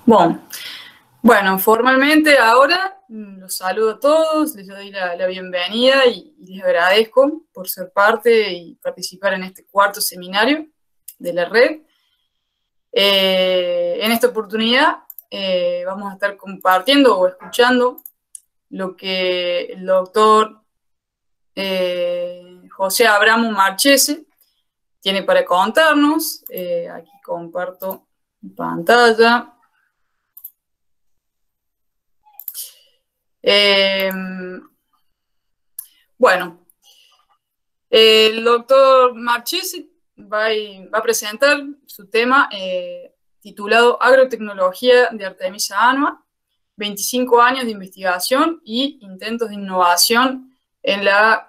Bon, bueno, formalmente ahora los saludo a todos, les doy la bienvenida y les agradezco por ser parte y participar en este cuarto seminario de la red. En esta oportunidad vamos a estar compartiendo o escuchando lo que el doctor José Abramo Marchese tiene para contarnos. Aquí comparto pantalla. Bueno, el doctor Marchesi va a presentar su tema titulado Agrotecnología de Artemisa annua, 25 años de investigación y intentos de innovación en la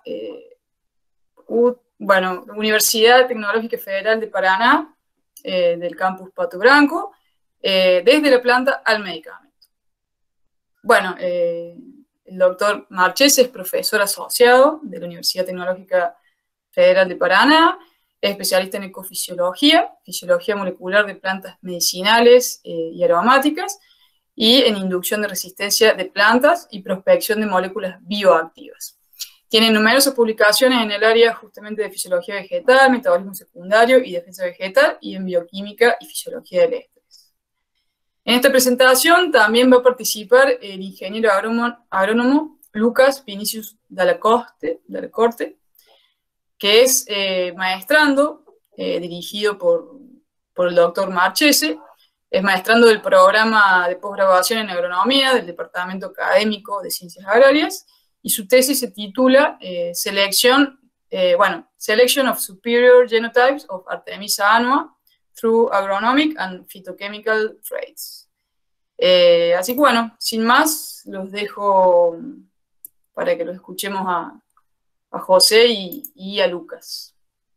Universidad Tecnológica Federal de Paraná, del campus Pato Branco, desde la planta al medicamento. Bueno, el doctor Marchese es profesor asociado de la Universidad Tecnológica Federal de Paraná, es especialista en ecofisiología, fisiología molecular de plantas medicinales y aromáticas, y en inducción de resistencia de plantas y prospección de moléculas bioactivas. Tiene numerosas publicaciones en el área justamente de fisiología vegetal, metabolismo secundario y defensa vegetal, y en bioquímica y fisiología del estrés. En esta presentación también va a participar el ingeniero agrónomo Lucas Vinicius Dalla Corte, que es maestrando, dirigido por el doctor Marchese. Es maestrando del programa de posgraduación en agronomía del Departamento Académico de Ciencias Agrarias, y su tesis se titula Selection of Superior Genotypes of Artemisa annua through Agronomic and Phytochemical Traits. Así que bueno, sin más, los dejo para que lo escuchemos a José y a Lucas.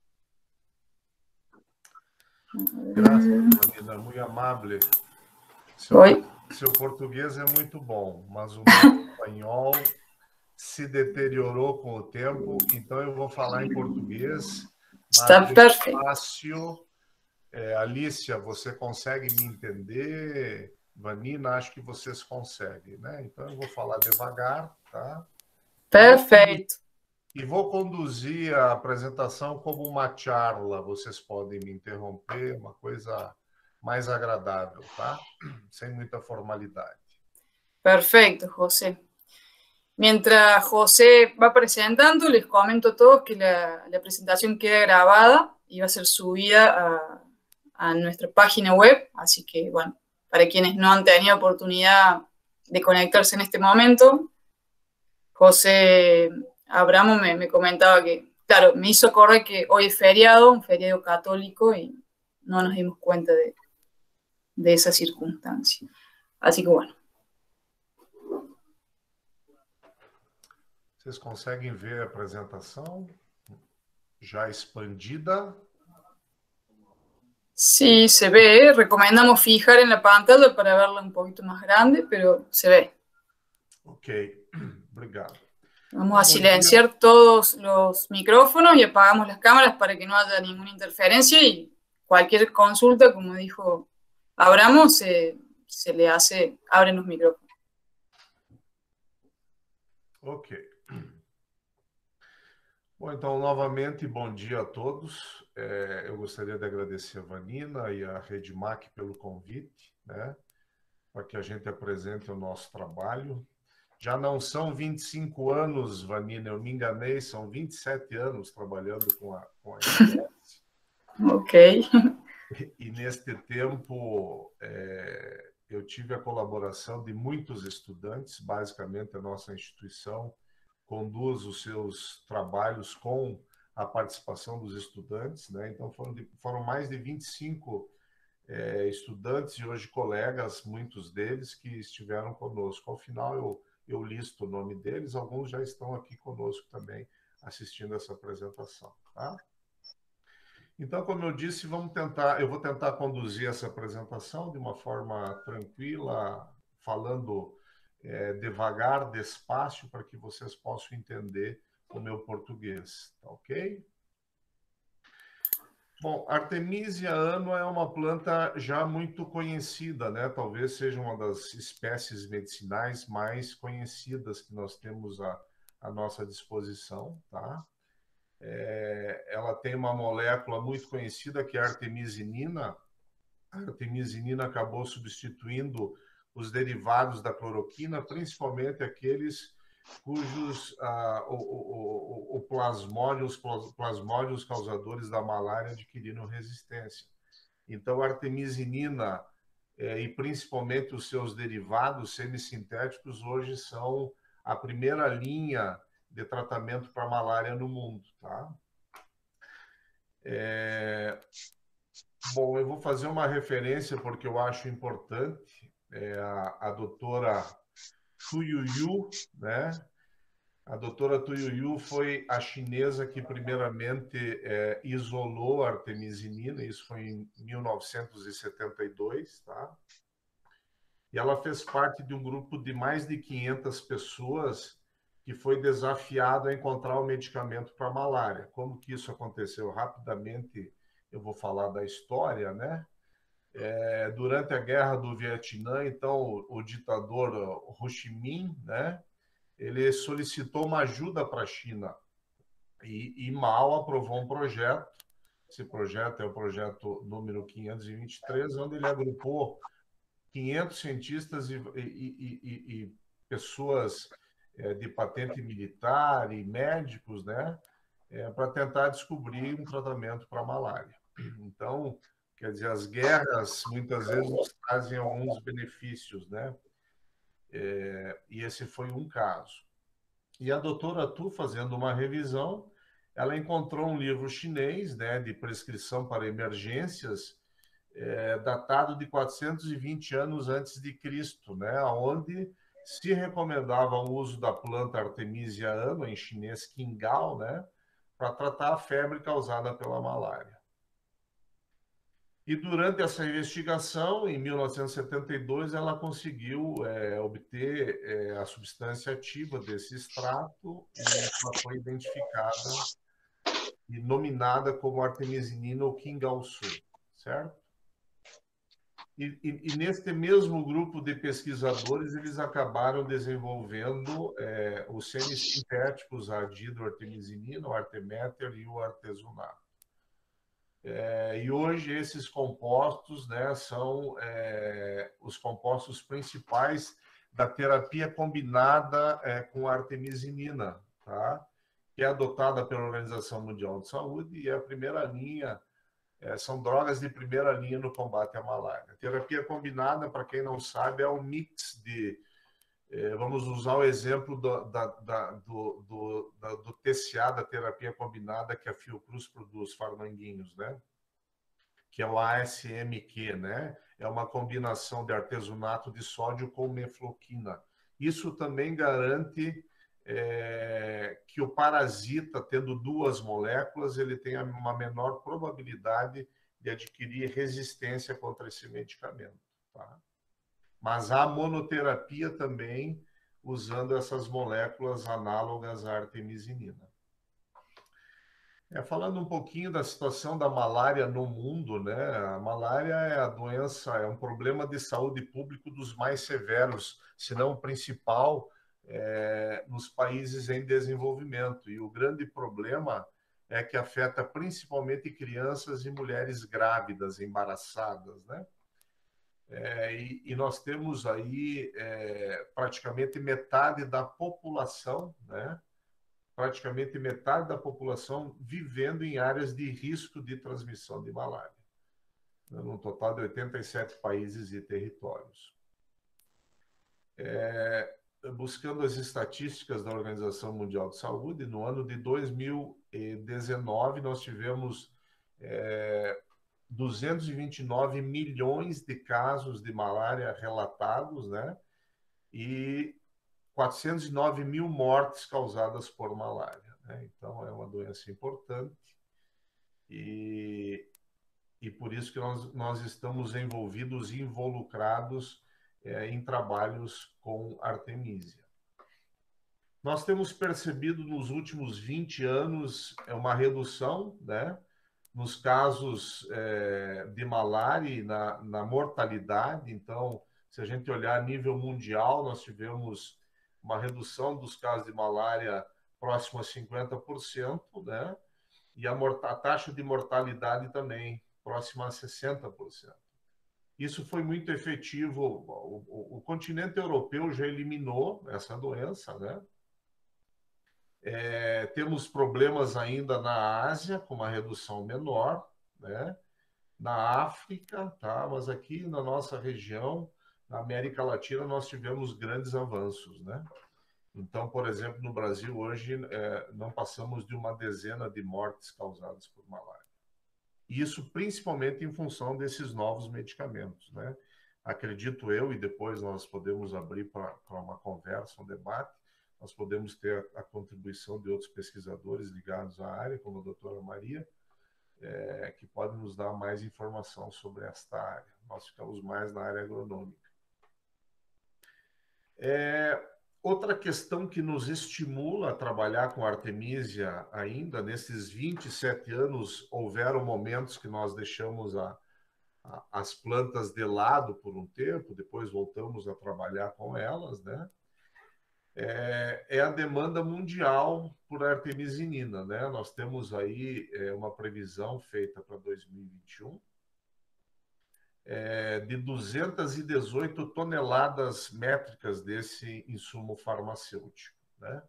Graças, Vanina, muito amável. Seu português é muito bom, mas o meu espanhol se deteriorou com o tempo, então eu vou falar em português. Está perfeito. Fácil. Alicia, você consegue me entender? Vanina, acho que vocês conseguem, né? Então eu vou falar devagar, tá? Perfeito. E vou conduzir a apresentação como uma charla. Vocês podem me interromper, uma coisa mais agradável, tá? Sem muita formalidade. Perfecto, José. Mientras José va presentando, les comento a todos que la presentación queda grabada y va a ser subida a nuestra página web, así que, bueno, para quienes no han tenido oportunidad de conectarse en este momento, José Abramo me comentaba que, claro, me hizo acordar que hoy es feriado, un feriado católico, y no nos dimos cuenta de esa circunstancia. Así que, bueno. Vocês conseguem ver a apresentação já expandida? Sí, se ve. Recomendamos fijar en la pantalla para verla un poquito más grande, pero se ve. Ok, obrigado. Vamos a silenciar todos los micrófonos y apagamos las cámaras para que no haya ninguna interferencia, y cualquier consulta, como dijo Abramo, se le abren los micrófonos. Ok. Bom, então, novamente, bom dia a todos. Eu gostaria de agradecer a Vanina e a Redmac pelo convite, né, para que a gente apresente o nosso trabalho. Já não são 25 anos, Vanina, eu me enganei, são 27 anos trabalhando com a IPS. Ok. E neste tempo, eu tive a colaboração de muitos estudantes, basicamente a nossa instituição conduz os seus trabalhos com a participação dos estudantes, né? Então foram mais de 25 estudantes e hoje colegas, muitos deles, que estiveram conosco. Ao final eu listo o nome deles, alguns já estão aqui conosco também assistindo essa apresentação, tá? Então, como eu disse, eu vou tentar conduzir essa apresentação de uma forma tranquila, falando devagar, despacio, para que vocês possam entender o meu português, tá ok? Bom, Artemisia annua é uma planta já muito conhecida, né? Talvez seja uma das espécies medicinais mais conhecidas que nós temos à nossa disposição, tá? Ela tem uma molécula muito conhecida que é a artemisinina. A artemisinina acabou substituindo os derivados da cloroquina, principalmente aqueles cujos os plasmódios causadores da malária adquiriram resistência. Então, a artemisinina e principalmente os seus derivados semissintéticos hoje são a primeira linha de tratamento para malária no mundo, tá? Bom, eu vou fazer uma referência porque eu acho importante. A doutora Tu Youyou, né? A doutora Tu Youyou foi a chinesa que primeiramente isolou a artemisinina, isso foi em 1972, tá? E ela fez parte de um grupo de mais de 500 pessoas que foi desafiado a encontrar o medicamento para a malária. Como que isso aconteceu? Rapidamente eu vou falar da história, né? Durante a guerra do Vietnã, então, o ditador Ho Chi Minh, né? Ele solicitou uma ajuda para a China e Mao aprovou um projeto. Esse projeto é o projeto número 523, onde ele agrupou 500 cientistas e pessoas de patente militar e médicos, né, para tentar descobrir um tratamento para a malária. Então, quer dizer, as guerras muitas vezes nos trazem alguns benefícios, né? E esse foi um caso. E a doutora Tu, fazendo uma revisão, ela encontrou um livro chinês, né, de prescrição para emergências, datado de 420 anos antes de Cristo, né, onde se recomendava o uso da planta Artemisia annua, em chinês Qingao, né, para tratar a febre causada pela malária. E durante essa investigação, em 1972, ela conseguiu obter a substância ativa desse extrato e ela foi identificada e nominada como artemisinina ou Qingao-Su, certo? E neste mesmo grupo de pesquisadores, eles acabaram desenvolvendo os semissintéticos, a dihidroartemisinina, o arteméter e o artesunato. E hoje esses compostos, né, são os compostos principais da terapia combinada com a artemisinina, tá? Que é adotada pela Organização Mundial de Saúde e é a primeira linha, são drogas de primeira linha no combate à malária. A terapia combinada, para quem não sabe, é um mix de... vamos usar o exemplo do TCA, da terapia combinada que a Fiocruz produz, Farmanguinhos, né? Que é o ASMQ, né? É uma combinação de artesunato de sódio com mefloquina. Isso também garante que o parasita, tendo duas moléculas, ele tenha uma menor probabilidade de adquirir resistência contra esse medicamento. Tá? Mas há monoterapia também usando essas moléculas análogas à artemisinina. Falando um pouquinho da situação da malária no mundo, né? A malária é a doença, é um problema de saúde pública dos mais severos, se não o principal, nos países em desenvolvimento. E o grande problema é que afeta principalmente crianças e mulheres grávidas, embaraçadas, né? E nós temos aí praticamente metade da população, né? Praticamente metade da população vivendo em áreas de risco de transmissão de malária, num total de 87 países e territórios. Buscando as estatísticas da Organização Mundial de Saúde, no ano de 2019, nós tivemos 229 milhões de casos de malária relatados, né? E 409 mil mortes causadas por malária. Então, é uma doença importante e por isso que nós estamos envolvidos e involucrados em trabalhos com artemisia. Nós temos percebido nos últimos 20 anos uma redução, né, nos casos de malária e na mortalidade. Então, se a gente olhar a nível mundial, nós tivemos uma redução dos casos de malária próximo a 50%, né? E a taxa de mortalidade também próxima a 60%. Isso foi muito efetivo. O continente europeu já eliminou essa doença, né? Temos problemas ainda na Ásia, com uma redução menor, né? Na África, tá? Mas aqui na nossa região, na América Latina, nós tivemos grandes avanços, né? Então, por exemplo, no Brasil hoje, não passamos de uma dezena de mortes causadas por malária. Isso principalmente em função desses novos medicamentos, né? Acredito eu, e depois nós podemos abrir para uma conversa, um debate, nós podemos ter a contribuição de outros pesquisadores ligados à área, como a doutora Maria, que podem nos dar mais informação sobre esta área. Nós ficamos mais na área agronômica. Outra questão que nos estimula a trabalhar com Artemisia ainda, nesses 27 anos, houveram momentos que nós deixamos as plantas de lado por um tempo, depois voltamos a trabalhar com elas, né? É a demanda mundial por artemisinina, né? Nós temos aí uma previsão feita para 2021 de 218 toneladas métricas desse insumo farmacêutico, né?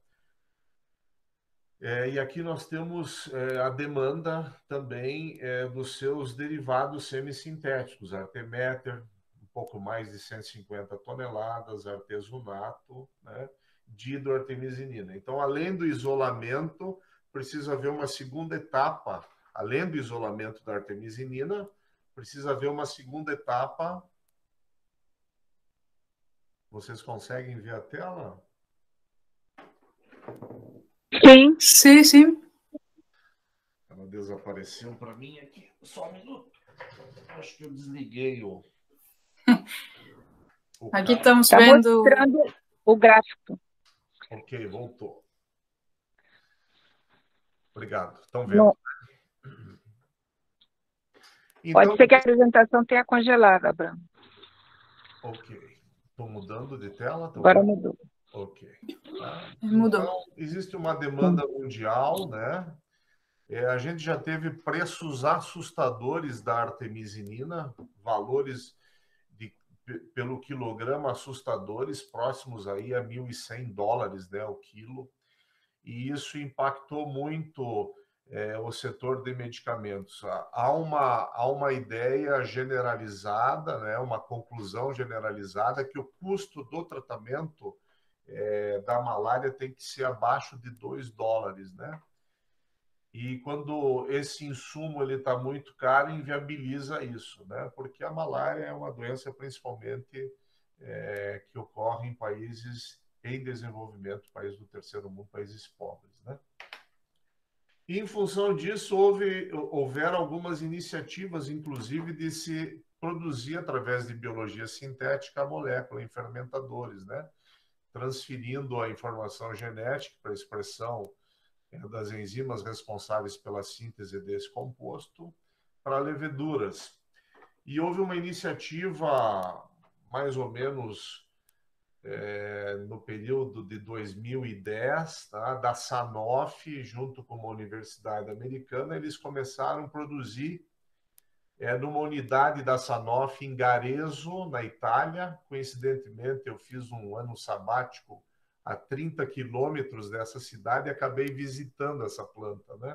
E aqui nós temos a demanda também dos seus derivados semissintéticos, arteméter, um pouco mais de 150 toneladas, artesunato, né, de hidroartemisinina. Então, além do isolamento, precisa haver uma segunda etapa. Além do isolamento da artemisinina, precisa haver uma segunda etapa. Vocês conseguem ver a tela? Sim. Sim, sim. Ela desapareceu para mim aqui. Só um minuto. Acho que eu desliguei o Aqui estamos Está vendo... mostrando o gráfico. Ok, voltou. Obrigado. Estão vendo? No... Então, pode ser que a apresentação tenha congelado, Abraham. ok. Estou mudando de tela? Agora mudou. Ok. Tá? Mudou. Então, existe uma demanda mundial, né? A gente já teve preços assustadores da artemisinina, valores pelo quilograma assustadores, próximos aí a $1.100, né, o quilo. E isso impactou muito o setor de medicamentos. Há uma ideia generalizada, né, uma conclusão generalizada que o custo do tratamento da malária tem que ser abaixo de $2, né? E quando esse insumo ele está muito caro, inviabiliza isso, né? Porque a malária é uma doença principalmente que ocorre em países em desenvolvimento, países do terceiro mundo, países pobres, né? E, em função disso, houveram algumas iniciativas, inclusive, de se produzir, através de biologia sintética, a molécula em fermentadores, né? Transferindo a informação genética para a expressão das enzimas responsáveis pela síntese desse composto para leveduras. E houve uma iniciativa, mais ou menos no período de 2010, tá, da Sanofi, junto com uma universidade americana, eles começaram a produzir numa unidade da Sanofi em Gareso, na Itália. Coincidentemente, eu fiz um ano sabático a 30 quilômetros dessa cidade e acabei visitando essa planta, né?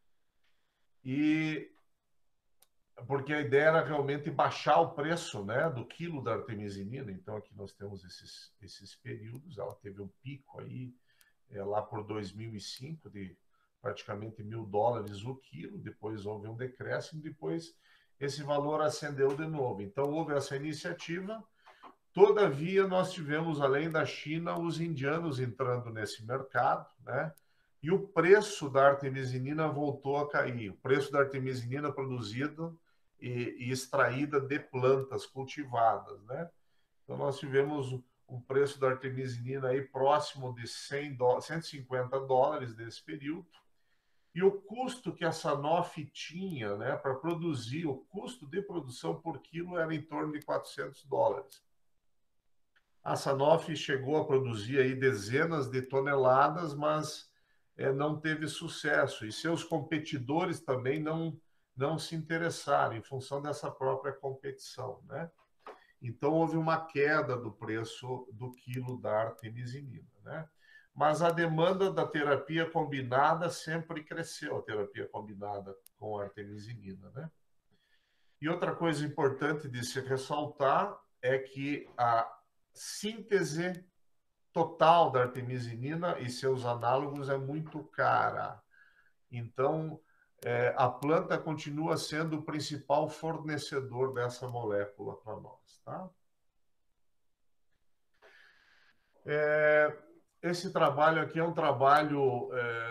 E porque a ideia era realmente baixar o preço, né, do quilo da artemisinina. Então, aqui nós temos esses períodos. Ela teve um pico aí lá por 2005 de praticamente $1.000 o quilo. Depois houve um decréscimo, depois esse valor ascendeu de novo. Então, houve essa iniciativa. Todavia, nós tivemos, além da China, os indianos entrando nesse mercado, né? E o preço da artemisinina voltou a cair. O preço da artemisinina produzida e extraída de plantas cultivadas, né? Então, nós tivemos um preço da artemisinina aí próximo de $150 nesse período. E o custo que a Sanofi tinha, né, para produzir, o custo de produção por quilo era em torno de $400. A Sanofi chegou a produzir aí dezenas de toneladas, mas não teve sucesso. E seus competidores também não se interessaram em função dessa própria competição, né? Então, houve uma queda do preço do quilo da artemisinina, né? Mas a demanda da terapia combinada sempre cresceu, a terapia combinada com a artemisinina, né? E outra coisa importante de se ressaltar é que a síntese total da artemisinina e seus análogos é muito cara. Então, a planta continua sendo o principal fornecedor dessa molécula para nós, tá? Esse trabalho aqui é um trabalho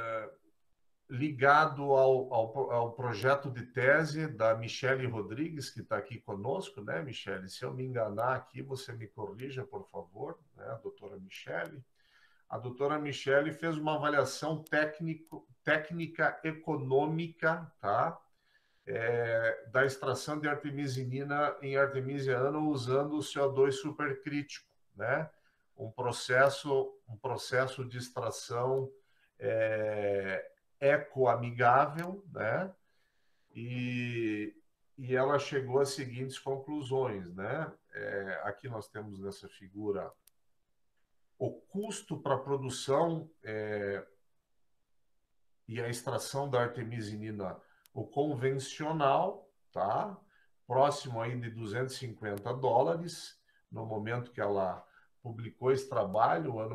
ligado ao projeto de tese da Michele Rodrigues, que está aqui conosco, né, Michele? Se eu me enganar aqui, você me corrija, por favor, né, a doutora Michele. A doutora Michele fez uma avaliação técnica econômica, tá? Da extração de artemisinina em Artemisia annua usando o CO2 supercrítico, né? Um processo de extração ecoamigável, né? E ela chegou às seguintes conclusões, né? Aqui nós temos nessa figura o custo para a produção e a extração da artemisinina, o convencional, tá? Próximo aí de $250, no momento que ela publicou esse trabalho, ano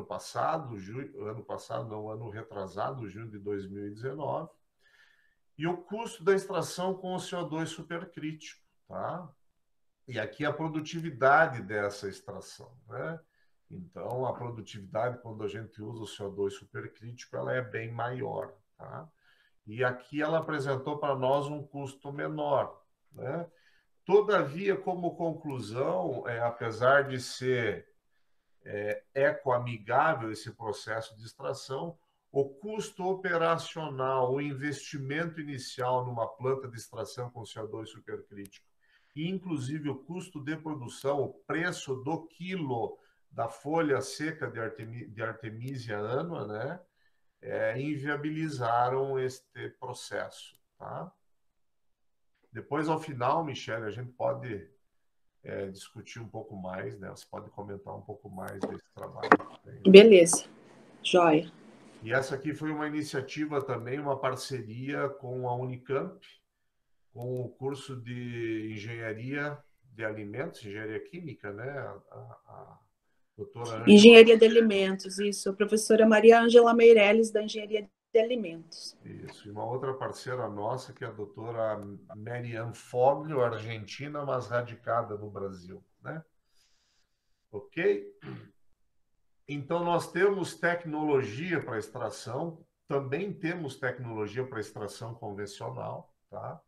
retrasado, junho de 2019, e o custo da extração com o CO2 supercrítico, tá? E aqui a produtividade dessa extração, né? Então, a produtividade, quando a gente usa o CO2 supercrítico, ela é bem maior, tá? E aqui ela apresentou para nós um custo menor, né? Todavia, como conclusão, apesar de ser ecoamigável esse processo de extração, o custo operacional, o investimento inicial numa planta de extração com CO2 supercrítico, e inclusive o custo de produção, o preço do quilo da folha seca de Artemisia annua, né, inviabilizaram este processo, tá? Depois, ao final, Michele, a gente pode discutir um pouco mais, né? Você pode comentar um pouco mais desse trabalho. Beleza, joia. E essa aqui foi uma iniciativa também, uma parceria com a Unicamp, com o curso de Engenharia de Alimentos, Engenharia Química, né? A doutora Ângela... Engenharia de Alimentos, isso. A professora Maria Ângela Meirelles, da Engenharia de Alimentos. Isso. E uma outra parceira nossa, que é a doutora Marianne Foglio, argentina, mas radicada no Brasil, né? Ok? Então, nós temos tecnologia para extração, também temos tecnologia para extração convencional, tá?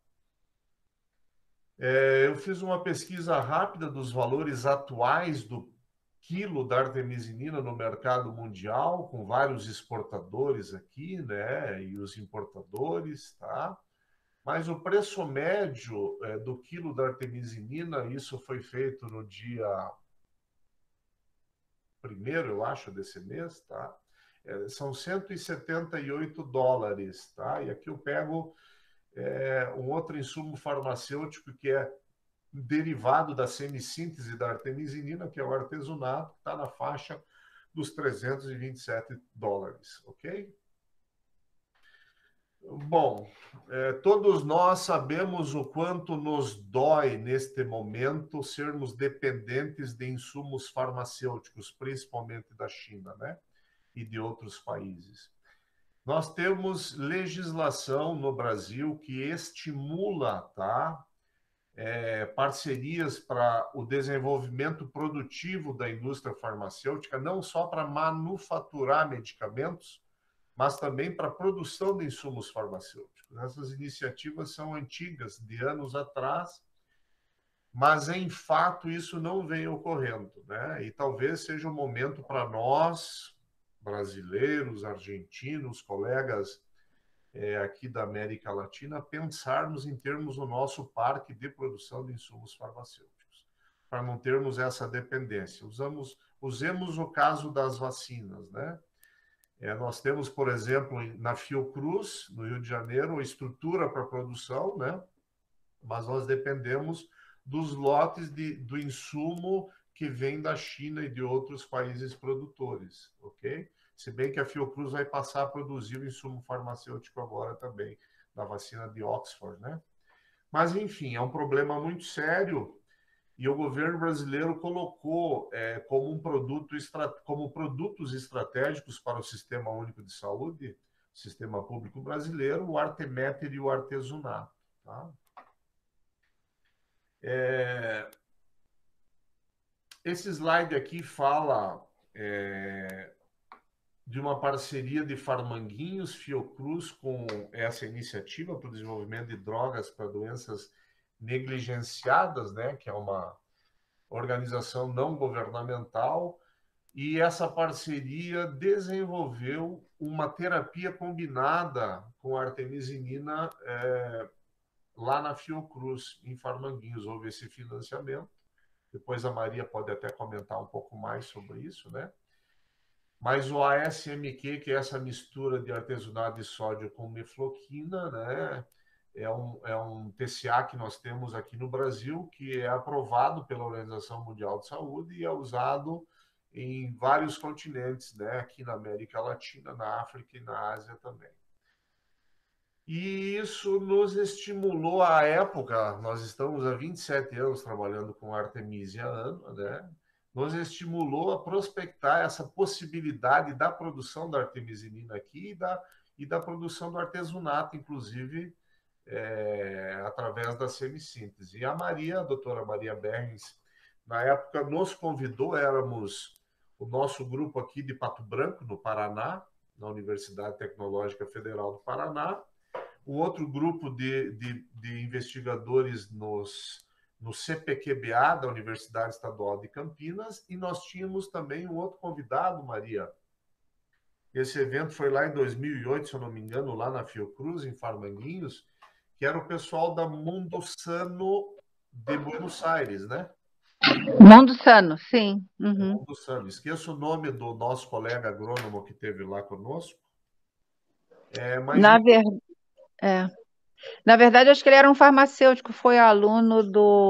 Eu fiz uma pesquisa rápida dos valores atuais do quilo da artemisinina no mercado mundial, com vários exportadores aqui, né, e os importadores, tá? Mas o preço médio do quilo da artemisinina, isso foi feito no dia 1º, eu acho, desse mês, tá? São $178, tá? E aqui eu pego um outro insumo farmacêutico que é derivado da semissíntese da artemisinina, que é o artesunato, que está na faixa dos $327, ok? Bom, todos nós sabemos o quanto nos dói, neste momento, sermos dependentes de insumos farmacêuticos, principalmente da China, né? E de outros países. Nós temos legislação no Brasil que estimula, tá? Parcerias para o desenvolvimento produtivo da indústria farmacêutica, não só para manufaturar medicamentos, mas também para a produção de insumos farmacêuticos. Essas iniciativas são antigas, de anos atrás, mas, em fato, isso não vem ocorrendo, né? E talvez seja um momento para nós, brasileiros, argentinos, colegas aqui da América Latina, pensarmos em termos o nosso parque de produção de insumos farmacêuticos, para não termos essa dependência. Usemos o caso das vacinas, né? Nós temos, por exemplo, na Fiocruz, no Rio de Janeiro, a estrutura para produção, né? Mas nós dependemos dos lotes do insumo que vem da China e de outros países produtores, ok? Se bem que a Fiocruz vai passar a produzir o insumo farmacêutico agora também, da vacina de Oxford, né? Mas, enfim, é um problema muito sério e o governo brasileiro colocou como produtos estratégicos para o Sistema Único de Saúde, Sistema Público Brasileiro, o arteméter e o artesunato, tá? Esse slide aqui fala de uma parceria de Farmanguinhos, Fiocruz, com essa iniciativa para o desenvolvimento de drogas para doenças negligenciadas, né, que é uma organização não governamental, e essa parceria desenvolveu uma terapia combinada com a artemisinina lá na Fiocruz, em Farmanguinhos. Houve esse financiamento. Depois a Maria pode até comentar um pouco mais sobre isso, né? Mas o ASMQ, que é essa mistura de artesunate de sódio com mefloquina, né? É um TCA que nós temos aqui no Brasil, que é aprovado pela Organização Mundial de Saúde e é usado em vários continentes, né? Aqui na América Latina, na África e na Ásia também. E isso nos estimulou à época, nós estamos há 27 anos trabalhando com Artemisia annua, né? Nos estimulou a prospectar essa possibilidade da produção da artemisinina aqui e da produção do artesunato, inclusive, através da semissíntese. E a doutora Maria Berrens, na época, nos convidou, éramos o nosso grupo aqui de Pato Branco, no Paraná, na Universidade Tecnológica Federal do Paraná, o outro grupo de investigadores no CPQBA, da Universidade Estadual de Campinas, e nós tínhamos também um outro convidado, Maria. Esse evento foi lá em 2008, se eu não me engano, lá na Fiocruz, em Farmanguinhos, que era o pessoal da Mundo Sano de Buenos Aires, né? Mundo Sano, sim. Uhum. Mundo Sano. Esqueço o nome do nosso colega agrônomo que esteve lá conosco. Mas... Na verdade, acho que ele era um farmacêutico, foi aluno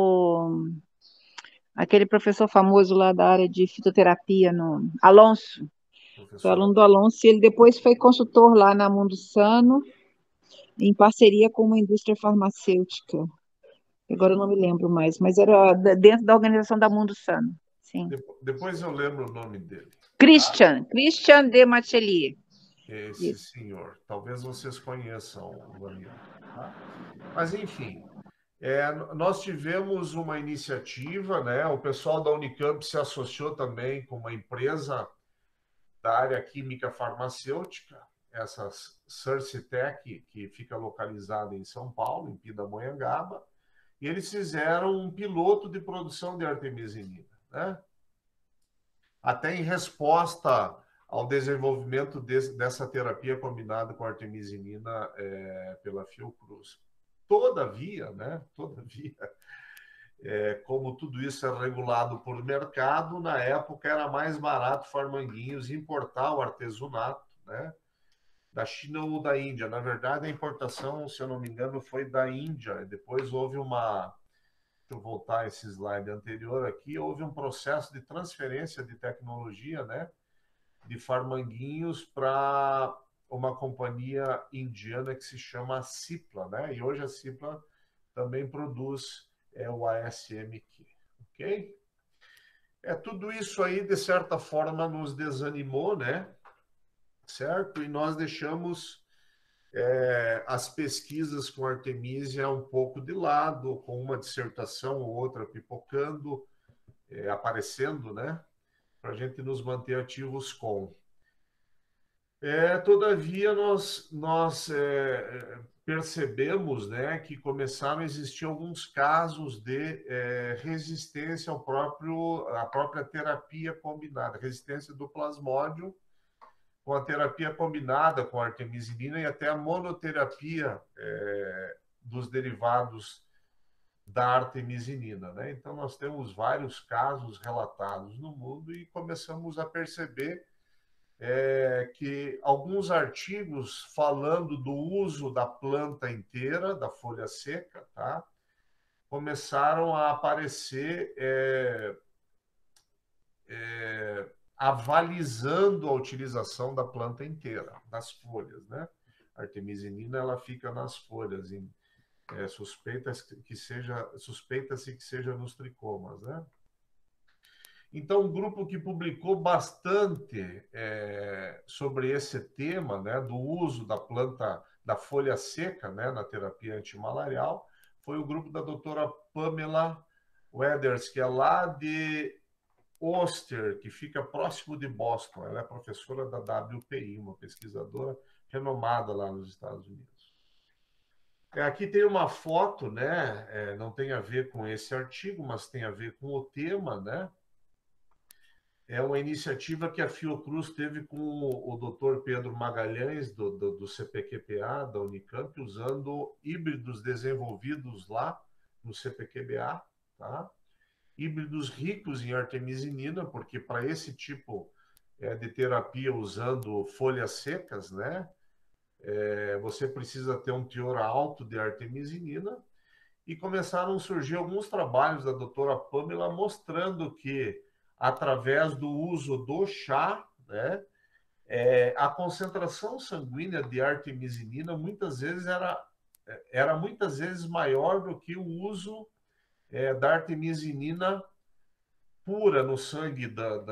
aquele professor famoso lá da área de fitoterapia, no Alonso. Foi aluno do Alonso, e ele depois foi consultor lá na Mundo Sano, em parceria com uma indústria farmacêutica. Agora eu não me lembro mais, mas era dentro da organização da Mundo Sano. Sim. Depois eu lembro o nome dele. Christian de Machelier. Esse senhor. Talvez vocês conheçam o Daniel. Tá? Mas, enfim, nós tivemos uma iniciativa, né? O pessoal da Unicamp se associou também com uma empresa da área química farmacêutica, essa Cercitec, que fica localizada em São Paulo, em Pindamonhangaba, e eles fizeram um piloto de produção de artemisinina, né? Até em resposta ao desenvolvimento dessa terapia combinada com artemisinina pela Fiocruz. Todavia, né? Como tudo isso é regulado por mercado, na época era mais barato Farmanguinhos importar o artesunato, né? Da China ou da Índia. Na verdade, a importação, se eu não me engano, foi da Índia. Depois houve uma... Deixa eu voltar a esse slide anterior aqui. Houve um processo de transferência de tecnologia, né? De Farmanguinhos para uma companhia indiana que se chama Cipla, né? E hoje a Cipla também produz o ASMQ, ok? Tudo isso aí, de certa forma, nos desanimou, né? Certo? E nós deixamos as pesquisas com Artemisia um pouco de lado, com uma dissertação ou outra pipocando, aparecendo, né? Para a gente nos manter ativos com. Todavia, nós percebemos, né, que começaram a existir alguns casos de resistência à própria terapia combinada, resistência do plasmódio com a terapia combinada com a artemisinina e até a monoterapia dos derivados da artemisinina, né? Então, nós temos vários casos relatados no mundo e começamos a perceber que alguns artigos falando do uso da planta inteira, da folha seca, tá? Começaram a aparecer avalizando a utilização da planta inteira, das folhas, né? A artemisinina, ela fica nas folhas, suspeita-se que seja nos tricomas, né? Então, um grupo que publicou bastante sobre esse tema, né, do uso da planta, da folha seca, né, na terapia antimalarial, foi o grupo da doutora Pamela Weathers, que é lá de Worcester, que fica próximo de Boston. Ela é professora da WPI, uma pesquisadora renomada lá nos Estados Unidos. Aqui tem uma foto, né? Não tem a ver com esse artigo, mas tem a ver com o tema, né? É uma iniciativa que a Fiocruz teve com o Dr. Pedro Magalhães, do CPQPA, da Unicamp, usando híbridos desenvolvidos lá no CPQBA, tá? Híbridos ricos em artemisinina, porque para esse tipo de terapia usando folhas secas, né? Você precisa ter um teor alto de artemisinina, e começaram a surgir alguns trabalhos da doutora Pamela mostrando que, através do uso do chá, né, a concentração sanguínea de artemisinina muitas vezes era muitas vezes maior do que o uso da artemisinina pura no sangue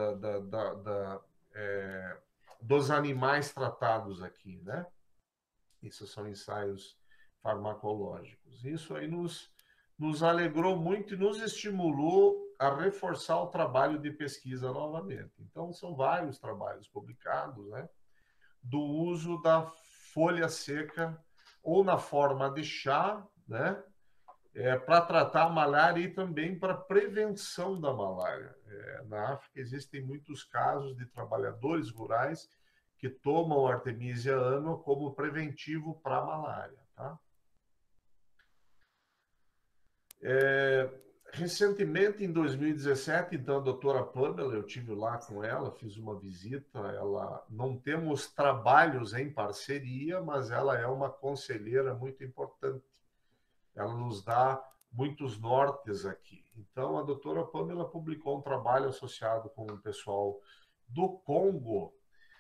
dos animais tratados aqui, né? Isso são ensaios farmacológicos. Isso aí nos alegrou muito e nos estimulou a reforçar o trabalho de pesquisa novamente. Então, são vários trabalhos publicados, né, do uso da folha seca ou na forma de chá, né, para tratar a malária e também para prevenção da malária. Na África existem muitos casos de trabalhadores rurais que tomam Artemisia annua como preventivo para a malária, tá? Recentemente, em 2017, então, a doutora Pamela, eu estive lá com ela, fiz uma visita, ela não temos trabalhos em parceria, mas ela é uma conselheira muito importante. Ela nos dá muitos nortes aqui. Então, a doutora Pamela publicou um trabalho associado com o pessoal do Congo,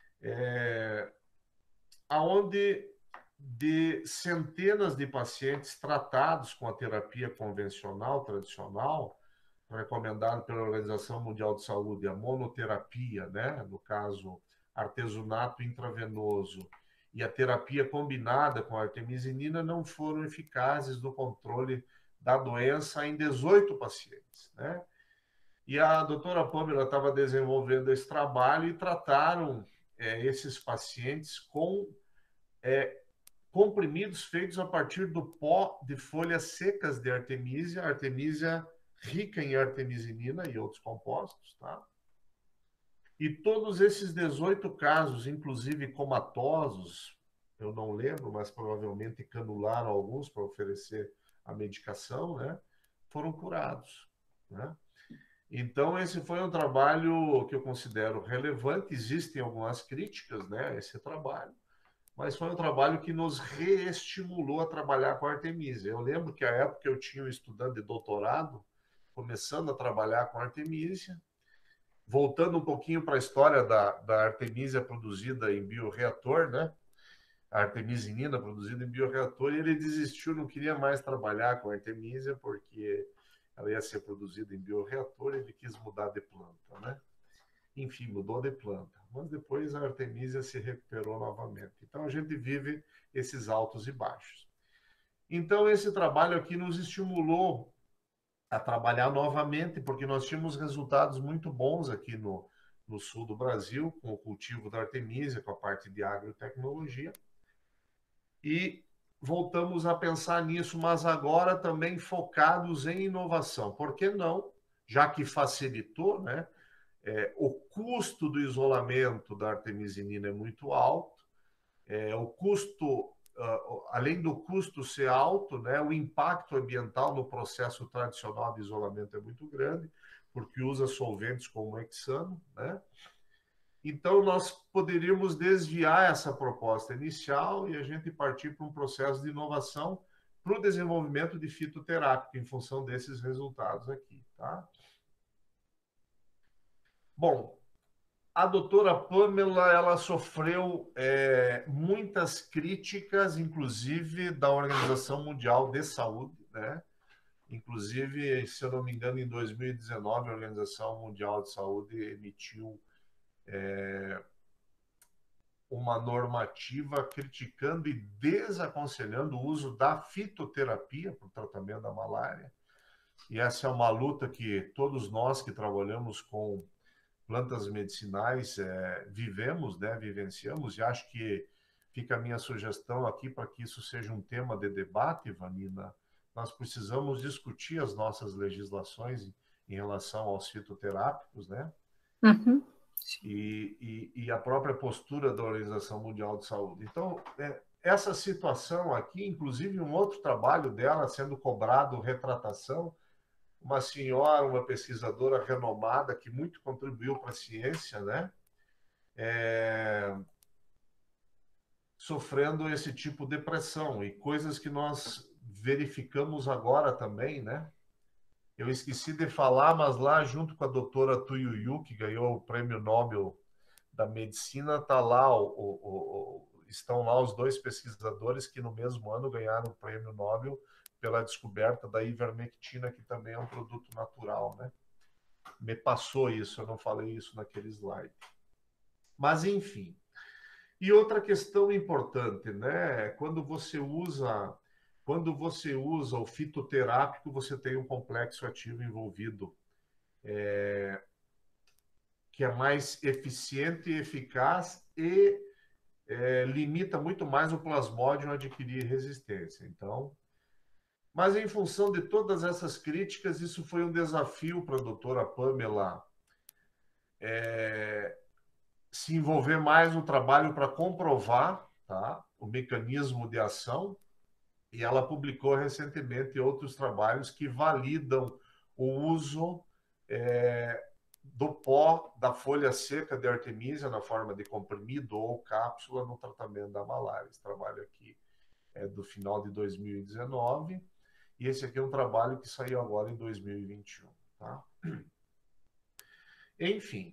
aonde de centenas de pacientes tratados com a terapia convencional, tradicional, recomendada pela Organização Mundial de Saúde, a monoterapia, né? No caso, artesunato intravenoso, e a terapia combinada com a artemisinina não foram eficazes no controle da doença em 18 pacientes, né? E a doutora Pamela estava desenvolvendo esse trabalho e trataram esses pacientes com comprimidos feitos a partir do pó de folhas secas de artemisia rica em artemisinina e outros compostos, tá? E todos esses 18 casos, inclusive comatosos, eu não lembro, mas provavelmente canularam alguns para oferecer a medicação, né? Foram curados, né? Então, esse foi um trabalho que eu considero relevante. Existem algumas críticas, né, a esse trabalho, mas foi um trabalho que nos reestimulou a trabalhar com a artemisia. Eu lembro que, à época, eu tinha um estudante de doutorado começando a trabalhar com a artemisia. Voltando um pouquinho para a história da artemisia produzida em bioreator, né? A artemisinina produzida em bioreator, e ele desistiu, não queria mais trabalhar com a artemisia, porque ela ia ser produzida em bioreator, e ele quis mudar de planta, né? Enfim, mudou de planta. Mas depois a artemisia se recuperou novamente. Então, a gente vive esses altos e baixos. Então, esse trabalho aqui nos estimulou a trabalhar novamente, porque nós tínhamos resultados muito bons aqui no sul do Brasil, com o cultivo da artemisia, com a parte de agrotecnologia. E voltamos a pensar nisso, mas agora também focados em inovação. Por que não? Já que facilitou, né? o custo do isolamento da artemisinina é muito alto, o custo, além do custo ser alto, né, o impacto ambiental no processo tradicional de isolamento é muito grande, porque usa solventes como o hexano, né? Então, nós poderíamos desviar essa proposta inicial e a gente partir para um processo de inovação para o desenvolvimento de fitoterápico em função desses resultados aqui, tá? Bom, a doutora Pamela, ela sofreu muitas críticas, inclusive da Organização Mundial de Saúde, né? Inclusive, se eu não me engano, em 2019, a Organização Mundial de Saúde emitiu uma normativa criticando e desaconselhando o uso da fitoterapia para o tratamento da malária. E essa é uma luta que todos nós que trabalhamos com plantas medicinais vivemos, né, vivenciamos, e acho que fica a minha sugestão aqui para que isso seja um tema de debate, Vanina. Nós precisamos discutir as nossas legislações em relação aos fitoterápicos, né? Uhum. E a própria postura da Organização Mundial de Saúde. Então, essa situação aqui, inclusive um outro trabalho dela sendo cobrado retratação, uma senhora, uma pesquisadora renomada que muito contribuiu para a ciência, né? Sofrendo esse tipo de pressão e coisas que nós verificamos agora também, né? Eu esqueci de falar, mas lá junto com a doutora Tuiuiu, que ganhou o Prêmio Nobel da Medicina, tá lá estão lá os dois pesquisadores que no mesmo ano ganharam o Prêmio Nobel pela descoberta da ivermectina, que também é um produto natural, né? Me passou isso, eu não falei isso naquele slide. Mas, enfim. E outra questão importante, né? Quando você usa o fitoterápico, você tem um complexo ativo envolvido, que é mais eficiente e eficaz e limita muito mais o plasmódio a adquirir resistência. Então, mas em função de todas essas críticas, isso foi um desafio para a doutora Pamela se envolver mais no trabalho para comprovar, tá, o mecanismo de ação, e ela publicou recentemente outros trabalhos que validam o uso do pó da folha seca de artemisia na forma de comprimido ou cápsula no tratamento da malária. Esse trabalho aqui é do final de 2019 e esse aqui é um trabalho que saiu agora em 2021. Tá? Enfim,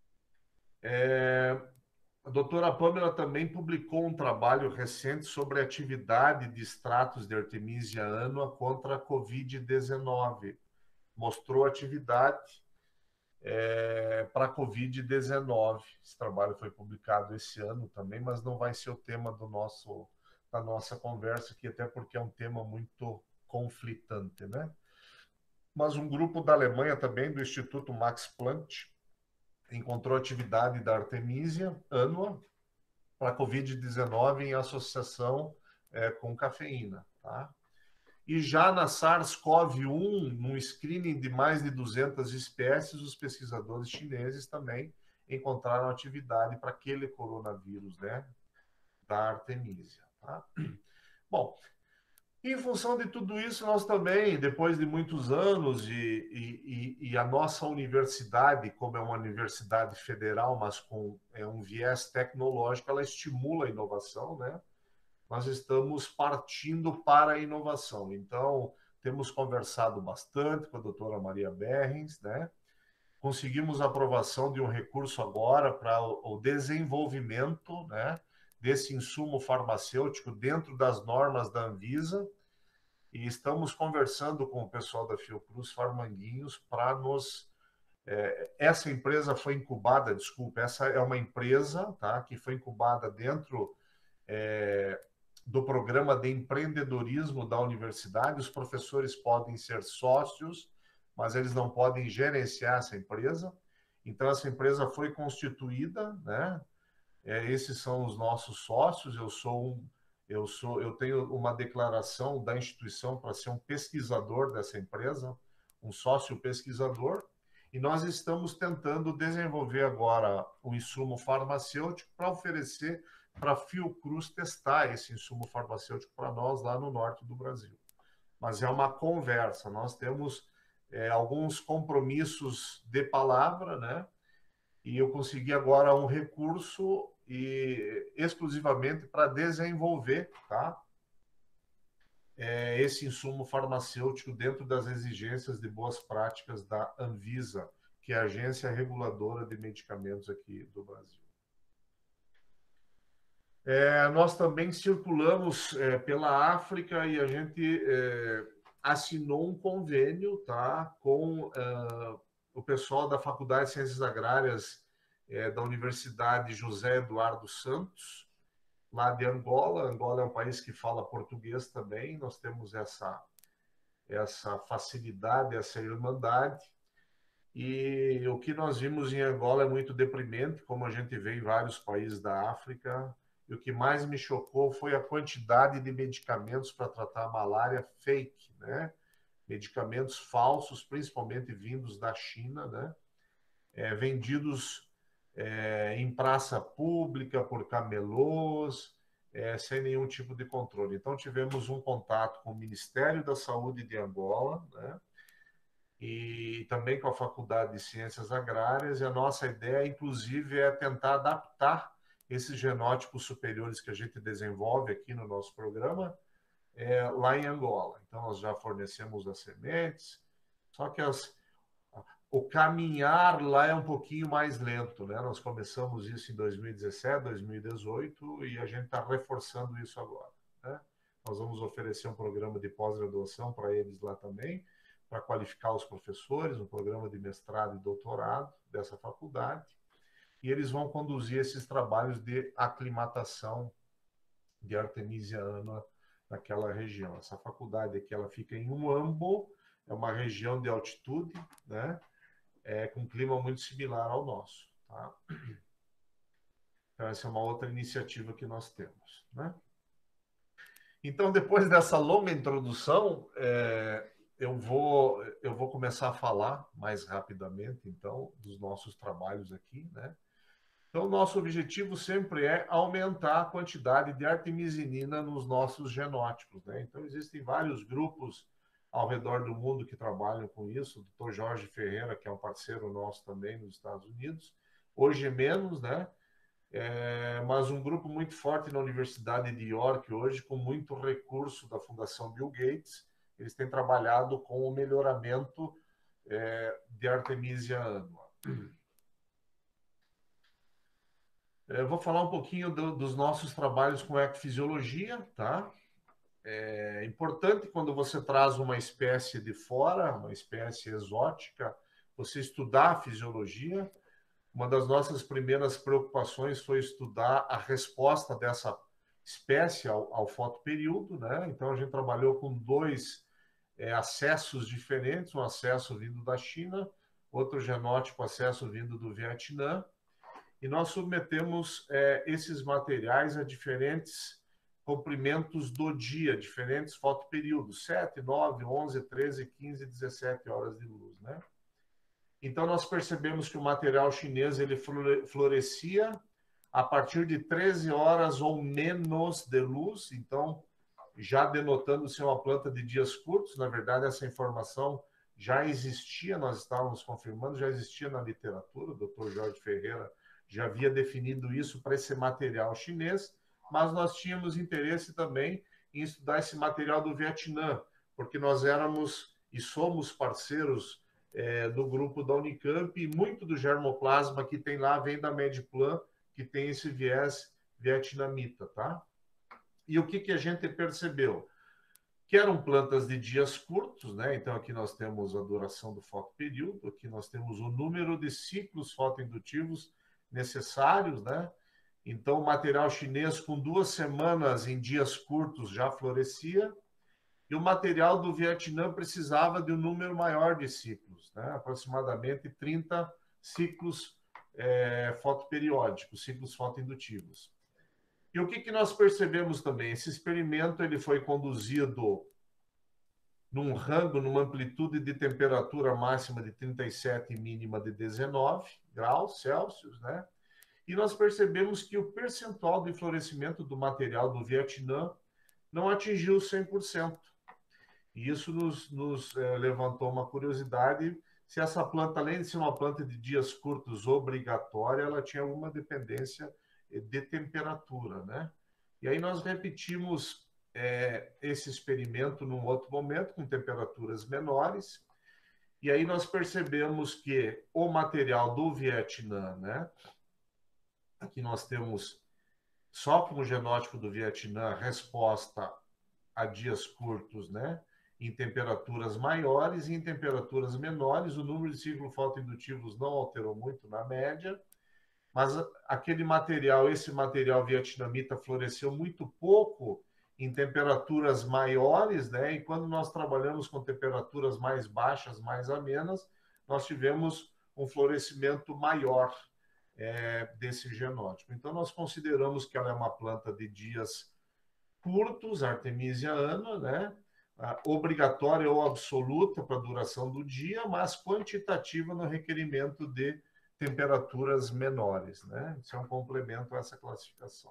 a doutora Pamela também publicou um trabalho recente sobre a atividade de extratos de artemisia annua contra a Covid-19. Mostrou atividade para a Covid-19. Esse trabalho foi publicado esse ano também, mas não vai ser o tema da nossa conversa aqui, até porque é um tema muito conflitante, né? Mas um grupo da Alemanha também, do Instituto Max Planck, encontrou atividade da artemisia annua para a Covid-19 em associação com cafeína, tá? E já na SARS-CoV-1, num screening de mais de 200 espécies, os pesquisadores chineses também encontraram atividade para aquele coronavírus, né, da artemisia. Tá? Bom, em função de tudo isso, nós também, depois de muitos anos, e a nossa universidade, como é uma universidade federal, mas com um viés tecnológico, ela estimula a inovação, né? Nós estamos partindo para a inovação. Então, temos conversado bastante com a doutora Maria Berrens, né? Conseguimos a aprovação de um recurso agora para o desenvolvimento, né, desse insumo farmacêutico dentro das normas da Anvisa, e estamos conversando com o pessoal da Fiocruz Farmanguinhos para nos... essa empresa foi incubada, desculpa, essa é uma empresa, tá, que foi incubada dentro do programa de empreendedorismo da universidade. Os professores podem ser sócios, mas eles não podem gerenciar essa empresa. Então, essa empresa foi constituída, né? Esses são os nossos sócios. Eu tenho uma declaração da instituição para ser um pesquisador dessa empresa, um sócio pesquisador, E nós estamos tentando desenvolver agora um insumo farmacêutico para oferecer para a Fiocruz testar esse insumo farmacêutico para nós lá no norte do Brasil. Mas é uma conversa, nós temos alguns compromissos de palavra, né? E eu consegui agora um recurso exclusivamente para desenvolver, tá? Esse insumo farmacêutico dentro das exigências de boas práticas da Anvisa, que é a agência reguladora de medicamentos aqui do Brasil. Nós também circulamos pela África e a gente assinou um convênio, tá, com o pessoal da Faculdade de Ciências Agrárias da Universidade José Eduardo Santos, lá de Angola. Angola é um país que fala português também, nós temos essa facilidade, essa irmandade. E o que nós vimos em Angola é muito deprimente, como a gente vê em vários países da África. E o que mais me chocou foi a quantidade de medicamentos para tratar a malária fake, né? Medicamentos falsos, principalmente vindos da China, né? Vendidos em praça pública, por camelôs, sem nenhum tipo de controle. Então, tivemos um contato com o Ministério da Saúde de Angola, né? E também com a Faculdade de Ciências Agrárias, e a nossa ideia, inclusive, é tentar adaptar esses genótipos superiores que a gente desenvolve aqui no nosso programa, lá em Angola. Então, nós já fornecemos as sementes, só que o caminhar lá é um pouquinho mais lento, né? Nós começamos isso em 2017, 2018, e a gente está reforçando isso agora, né? Nós vamos oferecer um programa de pós-graduação para eles lá também, para qualificar os professores, um programa de mestrado e doutorado dessa faculdade, e eles vão conduzir esses trabalhos de aclimatação de Artemisia annua naquela região. Essa faculdade aqui, ela fica em Huambo, é uma região de altitude, né? Com um clima muito similar ao nosso, tá? Então, essa é uma outra iniciativa que nós temos, né? Então, depois dessa longa introdução, eu vou começar a falar mais rapidamente, então, dos nossos trabalhos aqui, né? Então, o nosso objetivo sempre é aumentar a quantidade de artemisinina nos nossos genótipos, né? Então, existem vários grupos ao redor do mundo que trabalham com isso. O Dr. Jorge Ferreira, que é um parceiro nosso também nos Estados Unidos, hoje menos, né? Mas um grupo muito forte na Universidade de York hoje, com muito recurso da Fundação Bill Gates, eles têm trabalhado com o melhoramento de Artemisia annua. Eu vou falar um pouquinho dos nossos trabalhos com ecofisiologia, tá? É importante quando você traz uma espécie de fora, uma espécie exótica, você estudar a fisiologia. Uma das nossas primeiras preocupações foi estudar a resposta dessa espécie ao fotoperíodo, né? Então, a gente trabalhou com dois acessos diferentes, um acesso vindo da China, outro genótipo acesso vindo do Vietnã, e nós submetemos esses materiais a diferentes comprimentos do dia, diferentes fotoperíodos, 7, 9, 11, 13, 15, 17 horas de luz, né? Então, nós percebemos que o material chinês ele florescia a partir de 13 horas ou menos de luz, então, já denotando ser uma planta de dias curtos. Na verdade, essa informação já existia, nós estávamos confirmando, já existia na literatura, o Dr. Jorge Ferreira já havia definido isso para esse material chinês, mas nós tínhamos interesse também em estudar esse material do Vietnã, porque nós éramos e somos parceiros do grupo da Unicamp, e muito do germoplasma que tem lá vem da Mediplan, que tem esse viés vietnamita, tá? E o que a gente percebeu? Que eram plantas de dias curtos, né? Então, aqui nós temos a duração do fotoperíodo, aqui nós temos o número de ciclos fotoindutivos necessários, né? Então, o material chinês, com 2 semanas em dias curtos, já florescia, e o material do Vietnã precisava de um número maior de ciclos, né? Aproximadamente 30 ciclos fotoperiódicos, ciclos fotoindutivos. E o que nós percebemos também? Esse experimento ele foi conduzido num rango, numa amplitude de temperatura máxima de 37 e mínima de 19 graus Celsius, né? E nós percebemos que o percentual de florescimento do material do Vietnã não atingiu 100%. E isso nos levantou uma curiosidade se essa planta, além de ser uma planta de dias curtos obrigatória, ela tinha alguma dependência de temperatura, né? E aí nós repetimos esse experimento num outro momento, com temperaturas menores, e aí nós percebemos que o material do Vietnã, né? Aqui nós temos, só com o genótipo do Vietnã, resposta a dias curtos, né? Em temperaturas maiores e em temperaturas menores. O número de ciclos fotoindutivos não alterou muito na média, mas aquele material, esse material vietnamita floresceu muito pouco em temperaturas maiores, né? E quando nós trabalhamos com temperaturas mais baixas, mais amenas, nós tivemos um florescimento maior desse genótipo. Então, nós consideramos que ela é uma planta de dias curtos, Artemisia annua, né? Obrigatória ou absoluta para a duração do dia, mas quantitativa no requerimento de temperaturas menores, né? Isso é um complemento a essa classificação.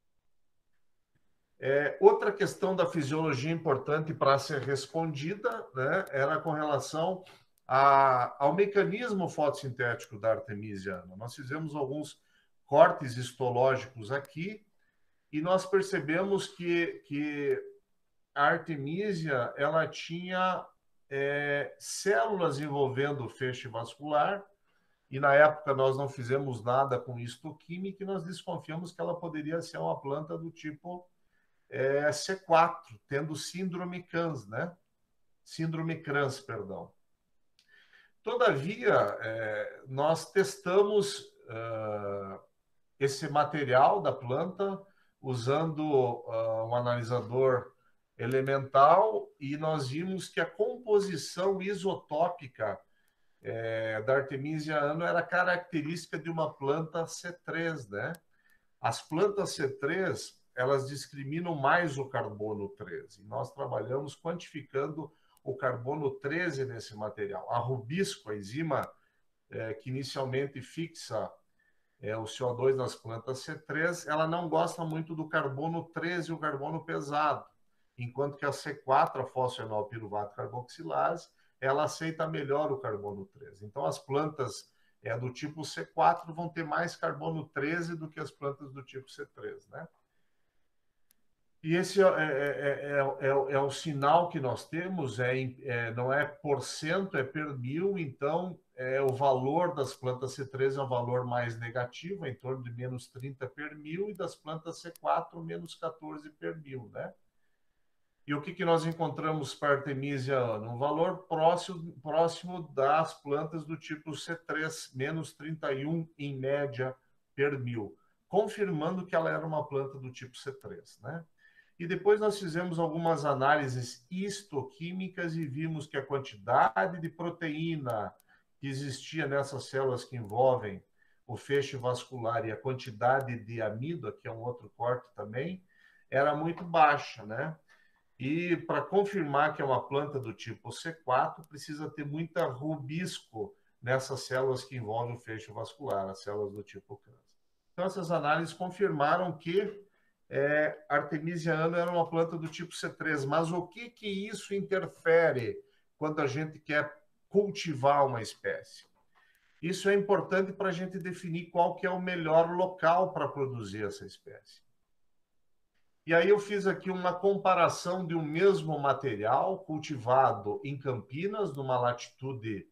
Outra questão da fisiologia importante para ser respondida, né, era com relação ao mecanismo fotossintético da Artemisia annua. Nós fizemos alguns cortes histológicos aqui e nós percebemos que a Artemisia ela tinha células envolvendo o feixe vascular, e na época nós não fizemos nada com histoquímica e nós desconfiamos que ela poderia ser uma planta do tipo C4, tendo síndrome Kranz, né? Síndrome Kranz, perdão. Todavia, nós testamos esse material da planta usando um analisador elemental e nós vimos que a composição isotópica da Artemisia annua era característica de uma planta C3, né? As plantas C3, elas discriminam mais o carbono 13. Nós trabalhamos quantificando o carbono 13 nesse material. A rubisco, a enzima que inicialmente fixa o CO2 nas plantas C3, ela não gosta muito do carbono 13, o carbono pesado, enquanto que a C4, a fosfenolpiruvato carboxilase, ela aceita melhor o carbono 13. Então, as plantas do tipo C4 vão ter mais carbono 13 do que as plantas do tipo C3, né? E esse é o sinal que nós temos, não é porcento, é per mil, então o valor das plantas C3 é um valor mais negativo, em torno de menos 30 per mil, e das plantas C4, menos 14 per mil, né? E o que nós encontramos para Artemisia annua? Um valor próximo das plantas do tipo C3, menos 31 em média per mil, confirmando que ela era uma planta do tipo C3, né? E depois nós fizemos algumas análises histoquímicas e vimos que a quantidade de proteína que existia nessas células que envolvem o feixe vascular e a quantidade de amido, aqui é um outro corte também, era muito baixa, né? E para confirmar que é uma planta do tipo C4, precisa ter muita rubisco nessas células que envolvem o feixe vascular, as células do tipo Kranz. Então, essas análises confirmaram que Artemisia annua era uma planta do tipo C3, mas o que isso interfere quando a gente quer cultivar uma espécie? Isso é importante para a gente definir qual que é o melhor local para produzir essa espécie. E aí eu fiz aqui uma comparação de um mesmo material cultivado em Campinas, numa latitude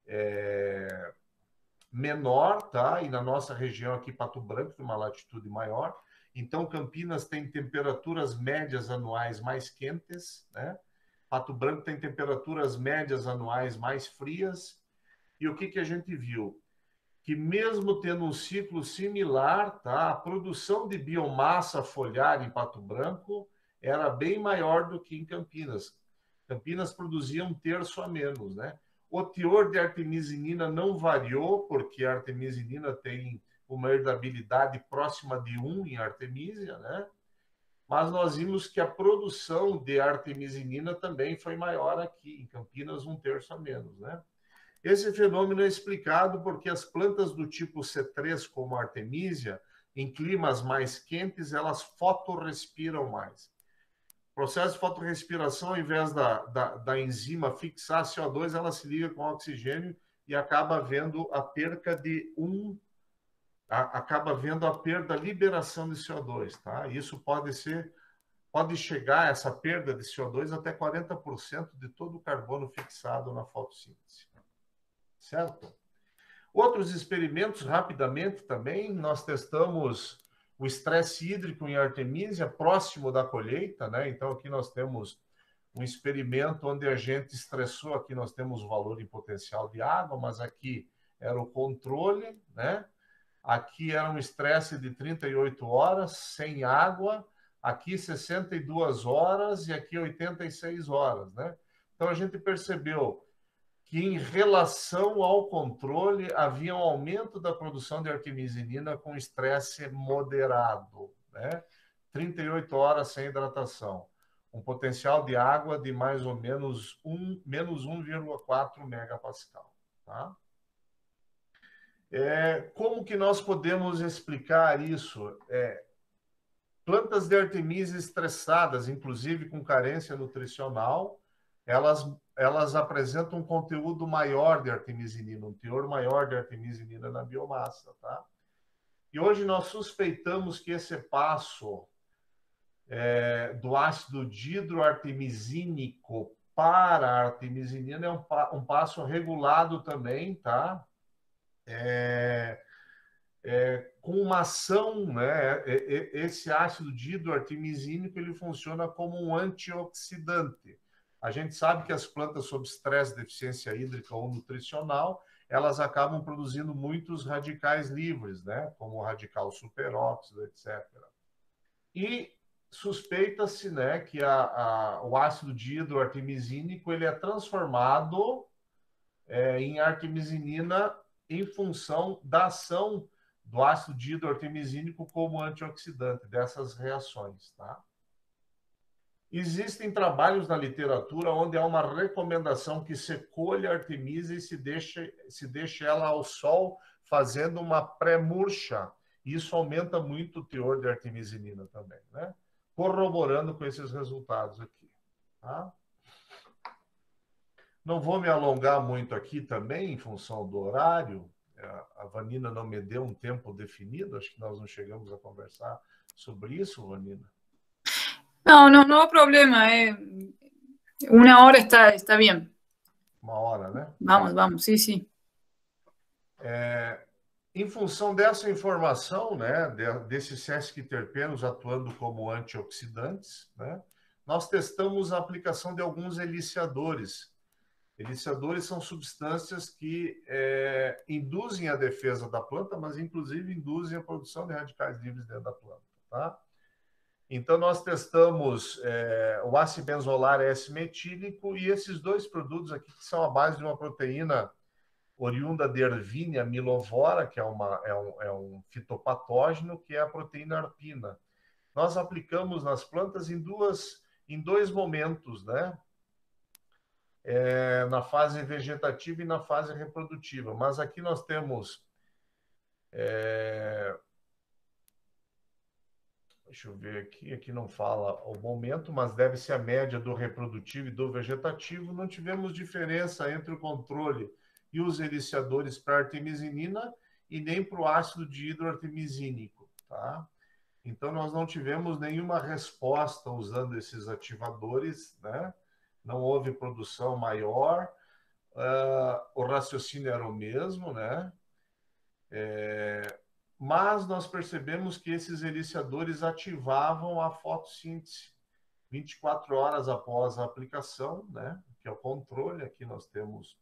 menor, tá? E na nossa região aqui, Pato Branco, numa latitude maior. Então, Campinas tem temperaturas médias anuais mais quentes, né? Pato Branco tem temperaturas médias anuais mais frias. E o que a gente viu? Que mesmo tendo um ciclo similar, tá? A produção de biomassa foliar em Pato Branco era bem maior do que em Campinas. Campinas produzia 1/3 a menos, né? O teor de artemisinina não variou, porque a artemisinina tem uma herdabilidade próxima de 1 em Artemisia, né? mas nós vimos que a produção de artemisinina também foi maior aqui, em Campinas, 1/3 a menos, né? Esse fenômeno é explicado porque as plantas do tipo C3, como a artemisia, em climas mais quentes, elas fotorrespiram mais. O processo de fotorrespiração, ao invés da enzima fixar CO2, ela se liga com oxigênio e acaba vendo a perda da liberação de CO2, tá? Isso pode chegar, essa perda de CO2, até 40% de todo o carbono fixado na fotossíntese. Certo? Outros experimentos, rapidamente também, nós testamos o estresse hídrico em artemisia próximo da colheita, né? Então, aqui nós temos um experimento onde a gente estressou, aqui nós temos o valor em potencial de água, mas aqui era o controle, né? Aqui era um estresse de 38 horas, sem água, aqui 62 horas e aqui 86 horas, né? Então, a gente percebeu que, em relação ao controle, havia um aumento da produção de artemisinina com estresse moderado, né? 38 horas sem hidratação. Um potencial de água de mais ou menos menos 1,4 megapascal. Tá? Como que nós podemos explicar isso? Plantas de artemisia estressadas, inclusive com carência nutricional, elas apresentam um conteúdo maior de artemisinina, um teor maior de artemisinina na biomassa, tá? E hoje nós suspeitamos que esse passo do ácido dihidroartemisínico para a artemisinina é um passo regulado também, tá? Com uma ação, né? Esse ácido dihidroartemisínico, ele funciona como um antioxidante. A gente sabe que as plantas sob estresse, deficiência hídrica ou nutricional, elas acabam produzindo muitos radicais livres, né? Como o radical superóxido, etc. E suspeita-se, né, que o ácido dihidroartemisínico ele é transformado em artemisinina em função da ação do ácido dihidroartemisínico como antioxidante dessas reações, tá? Existem trabalhos na literatura onde há uma recomendação que se colha a artemisia e se deixe ela ao sol fazendo uma pré-murcha. Isso aumenta muito o teor de artemisinina também, né? Corroborando com esses resultados aqui, tá? Não vou me alongar muito aqui também, em função do horário. A Vanina não me deu um tempo definido, acho que nós não chegamos a conversar sobre isso, Vanina. No hay problema. 1 hora está bien. 1 hora, né? Vamos, sí. Em função dessa informação, né, desses sesquiterpenos atuando como antioxidantes, né, nós testamos a aplicação de alguns eliciadores. Eliciadores são substâncias que induzem a defesa da planta, mas inclusive induzem a produção de radicais livres dentro da planta, tá? Então, nós testamos o ácido benzolar S-metílico e esses dois produtos aqui, que são a base de uma proteína oriunda de Erwinia milovora, que é um fitopatógeno, que é a proteína arpina. Nós aplicamos nas plantas em dois momentos, né? Na fase vegetativa e na fase reprodutiva. Mas aqui nós temos... Deixa eu ver aqui não fala o momento, mas deve ser a média do reprodutivo e do vegetativo. Não tivemos diferença entre o controle e os eliciadores para artemisinina e nem para o ácido dihidroartemisínico, tá? Então, nós não tivemos nenhuma resposta usando esses ativadores, né? Não houve produção maior, o raciocínio era o mesmo, né? Mas nós percebemos que esses eliciadores ativavam a fotossíntese 24 horas após a aplicação, né? Que é o controle. Aqui nós temos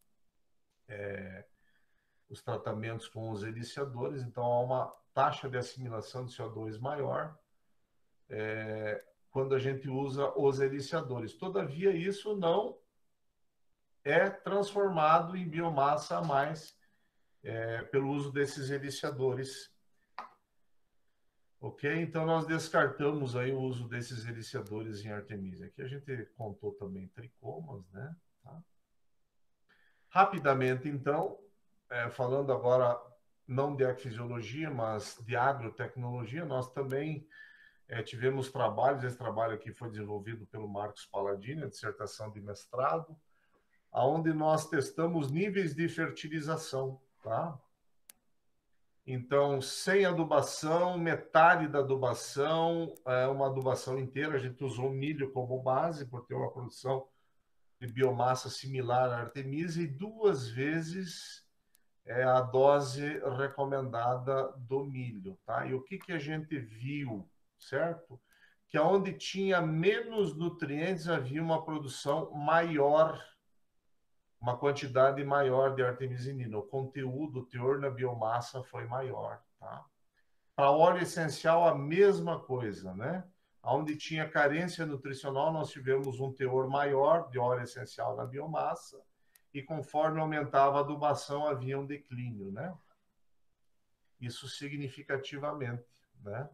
os tratamentos com os eliciadores, então há uma taxa de assimilação de CO2 maior quando a gente usa os eliciadores. Todavia, isso não é transformado em biomassa a mais pelo uso desses eliciadores. Ok? Então, nós descartamos aí o uso desses ericiadores em Artemisia. Aqui a gente contou também tricomas, né? Tá? Rapidamente, então, falando agora não de fisiologia, mas de agrotecnologia, nós também tivemos trabalhos. Esse trabalho aqui foi desenvolvido pelo Marcos Palladini, a dissertação de mestrado, onde nós testamos níveis de fertilização, tá? Então, sem adubação, metade da adubação, uma adubação inteira. A gente usou milho como base, por ter uma produção de biomassa similar à Artemisia, e 2 vezes a dose recomendada do milho, tá? E o que a gente viu, certo? Que onde tinha menos nutrientes havia uma produção maior, uma quantidade maior de artemisinina. O conteúdo, o teor na biomassa foi maior, tá? Para óleo essencial, a mesma coisa, né? Onde tinha carência nutricional, nós tivemos um teor maior de óleo essencial na biomassa, e conforme aumentava a adubação, havia um declínio, né? Isso significativamente, né?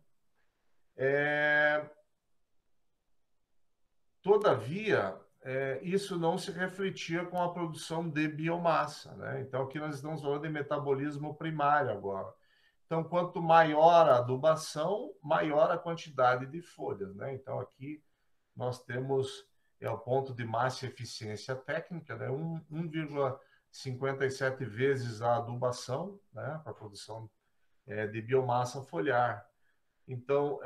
Todavia, isso não se refletia com a produção de biomassa, né? Então, aqui nós estamos falando de metabolismo primário agora. Então, quanto maior a adubação, maior a quantidade de folhas, né? Então, aqui nós temos o ponto de massa e eficiência técnica, né? 1,57 vezes a adubação, né? Para a produção de biomassa foliar. Então,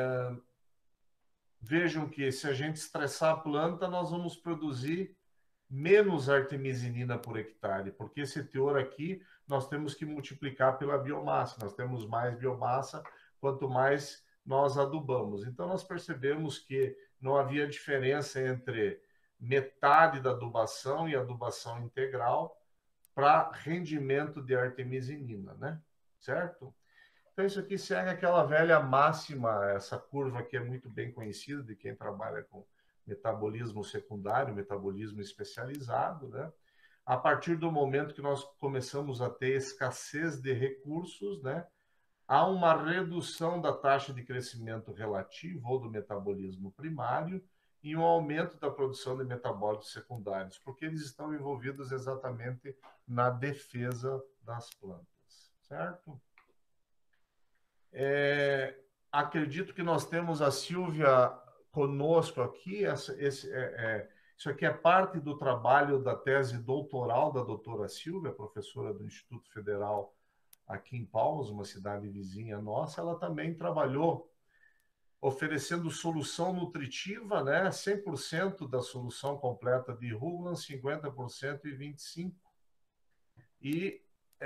vejam que se a gente estressar a planta, nós vamos produzir menos artemisinina por hectare, porque esse teor aqui nós temos que multiplicar pela biomassa. Nós temos mais biomassa quanto mais nós adubamos. Então, nós percebemos que não havia diferença entre metade da adubação e adubação integral para rendimento de artemisinina, né? Certo? Então, isso aqui segue aquela velha máxima, essa curva que é muito bem conhecida de quem trabalha com metabolismo secundário, metabolismo especializado, né? A partir do momento que nós começamos a ter escassez de recursos, né? Há uma redução da taxa de crescimento relativo ou do metabolismo primário e um aumento da produção de metabólitos secundários, porque eles estão envolvidos exatamente na defesa das plantas, certo? Acredito que nós temos a Silvia conosco aqui. Isso aqui é parte do trabalho da tese doutoral da doutora Silvia, professora do Instituto Federal aqui em Palmas, uma cidade vizinha nossa. Ela também trabalhou oferecendo solução nutritiva, né? 100% da solução completa de Rugland, 50% e 25%. E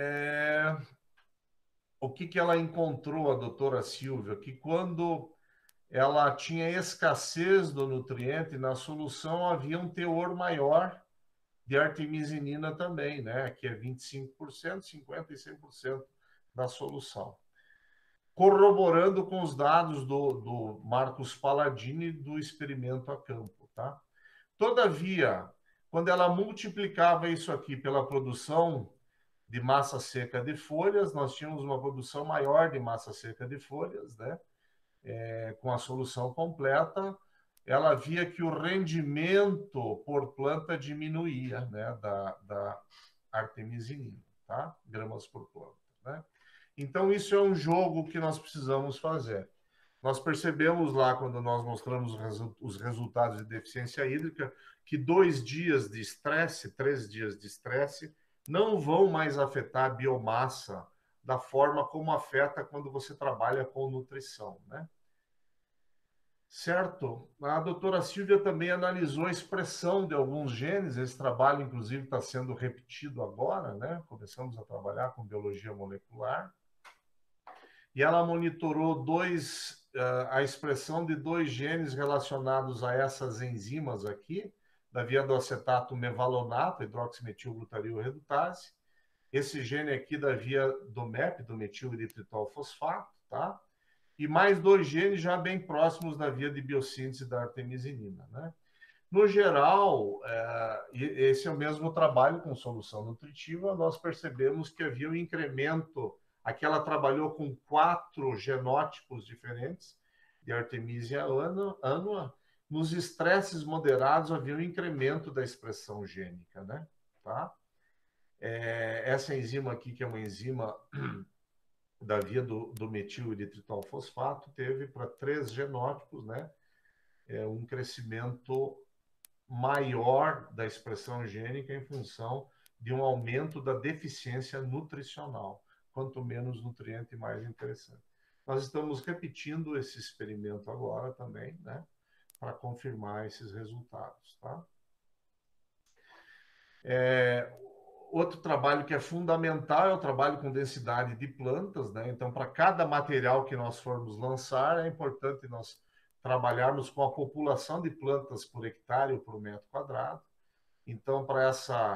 o que ela encontrou, a doutora Silvia? Que quando ela tinha escassez do nutriente, na solução havia um teor maior de artemisinina também, né? Que é 25%, 50% e 100% da solução. Corroborando com os dados do Marcos Palladini do experimento a campo, tá? Todavia, quando ela multiplicava isso aqui pela produção de massa seca de folhas, nós tínhamos uma produção maior de massa seca de folhas, né? Com a solução completa, ela via que o rendimento por planta diminuía, né? Da artemisinina, tá? Gramas por planta, né? Então, isso é um jogo que nós precisamos fazer. Nós percebemos lá, quando nós mostramos os resultados de deficiência hídrica, que 2 dias de estresse, 3 dias de estresse, não vão mais afetar a biomassa da forma como afeta quando você trabalha com nutrição, né? Certo? A doutora Silvia também analisou a expressão de alguns genes. Esse trabalho, inclusive, está sendo repetido agora, né? Começamos a trabalhar com biologia molecular. E ela monitorou a expressão de 2 genes relacionados a essas enzimas aqui, da via do acetato mevalonato, hidroximetilglutario redutase. Esse gene aqui da via do MEP, do metileritritol fosfato, tá? E mais 2 genes já bem próximos da via de biossíntese da artemisinina, né? No geral, esse é o mesmo trabalho com solução nutritiva. Nós percebemos que havia um incremento Aqui ela trabalhou com 4 genótipos diferentes de Artemisia annua. Nos estresses moderados havia um incremento da expressão gênica, né? Tá? Essa enzima aqui, que é uma enzima da via do metil e de tritol-fosfato, teve para 3 genótipos, né? Um crescimento maior da expressão gênica em função de um aumento da deficiência nutricional. Quanto menos nutriente, mais interessante. Nós estamos repetindo esse experimento agora também, né? Para confirmar esses resultados, tá? Outro trabalho que é fundamental é o trabalho com densidade de plantas, né? Então, para cada material que nós formos lançar, é importante nós trabalharmos com a população de plantas por hectare ou por metro quadrado. Então, para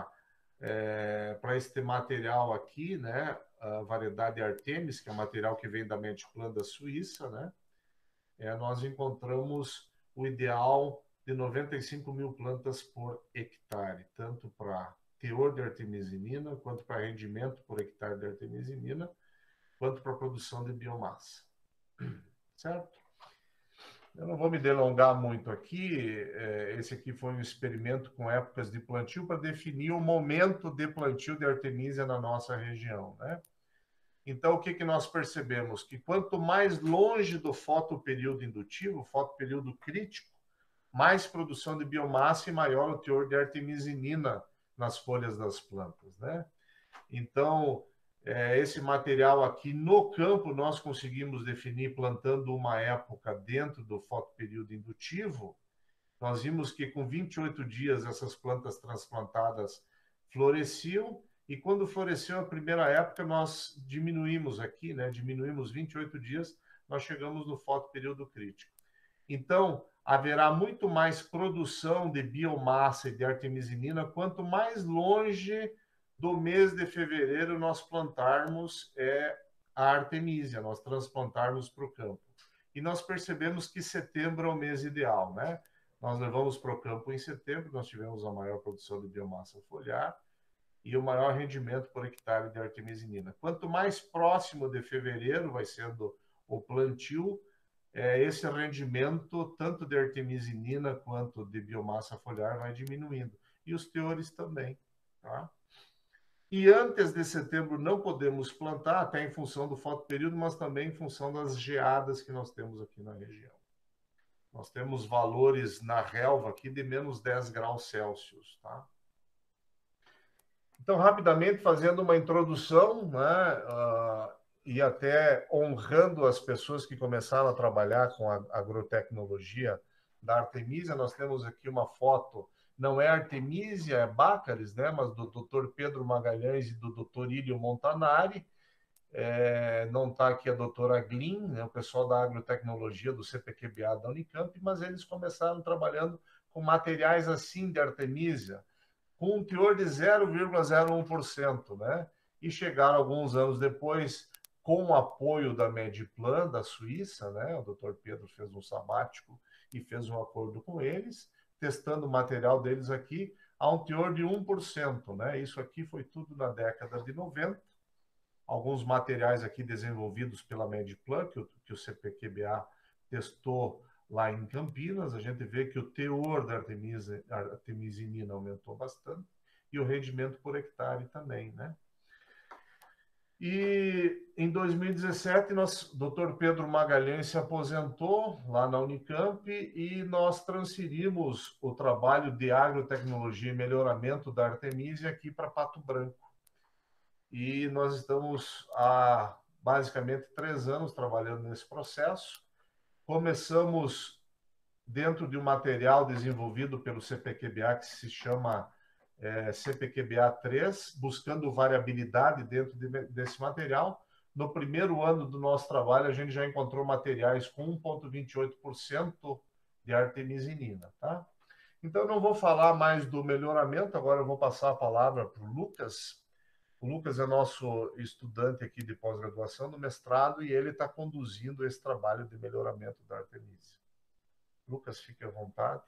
este material aqui, né, a variedade Artemis, que é um material que vem da Mediplan da Suíça, né, nós encontramos o ideal de 95.000 plantas por hectare, tanto para teor de artemisinina, quanto para rendimento por hectare de artemisinina, quanto para produção de biomassa. Certo? Eu não vou me delongar muito aqui. Esse aqui foi um experimento com épocas de plantio para definir o momento de plantio de artemisia na nossa região, né? Então, o que nós percebemos? Que quanto mais longe do fotoperíodo indutivo, fotoperíodo crítico, mais produção de biomassa e maior o teor de artemisinina nas folhas das plantas, né? Então, esse material aqui no campo nós conseguimos definir plantando uma época dentro do fotoperíodo indutivo. Nós vimos que com 28 dias essas plantas transplantadas floresciam, e quando floresceu a primeira época nós diminuímos aqui, né? Diminuímos 28 dias, nós chegamos no fotoperíodo crítico. Então, haverá muito mais produção de biomassa e de artemisinina quanto mais longe do mês de fevereiro nós plantarmos a artemisia, nós transplantarmos para o campo. E nós percebemos que setembro é o mês ideal, né? Nós levamos para o campo em setembro, nós tivemos a maior produção de biomassa foliar e o maior rendimento por hectare de artemisinina. Quanto mais próximo de fevereiro vai sendo o plantio, esse rendimento, tanto de artemisinina quanto de biomassa foliar, vai diminuindo. E os teores também, tá? E antes de setembro não podemos plantar, até em função do fotoperíodo, mas também em função das geadas que nós temos aqui na região. Nós temos valores na relva aqui de menos 10 graus Celsius, tá? Então, rapidamente, fazendo uma introdução, né, e até honrando as pessoas que começaram a trabalhar com a agrotecnologia da Artemisia, nós temos aqui uma foto, não é Artemisia, é Bácaris, né, mas do Dr. Pedro Magalhães e do Dr. Ilio Montanari. Não está aqui a doutora Glyn, né, o pessoal da agrotecnologia do CPQBA da Unicamp, mas eles começaram trabalhando com materiais assim de Artemisia, com um teor de 0,01%, né? E chegaram alguns anos depois, com o apoio da Mediplan, da Suíça, né? O Dr. Pedro fez um sabático e fez um acordo com eles, testando o material deles aqui, a um teor de 1%, né? Isso aqui foi tudo na década de 90. Alguns materiais aqui desenvolvidos pela Mediplan, que o CPQBA testou lá em Campinas, a gente vê que o teor da artemisinina aumentou bastante e o rendimento por hectare também, né? E em 2017, Dr. Pedro Magalhães se aposentou lá na Unicamp e nós transferimos o trabalho de agrotecnologia e melhoramento da artemisia aqui para Pato Branco. E nós estamos há basicamente 3 anos trabalhando nesse processo. Começamos dentro de um material desenvolvido pelo CPQBA, que se chama CPQBA3, buscando variabilidade dentro desse material. No primeiro ano do nosso trabalho, a gente já encontrou materiais com 1,28% de artemisinina, tá? Então, eu não vou falar mais do melhoramento, agora eu vou passar a palavra para o Lucas. O Lucas é nosso estudante aqui de pós-graduação, do mestrado, e ele está conduzindo esse trabalho de melhoramento da artemisia. Lucas, fique à vontade.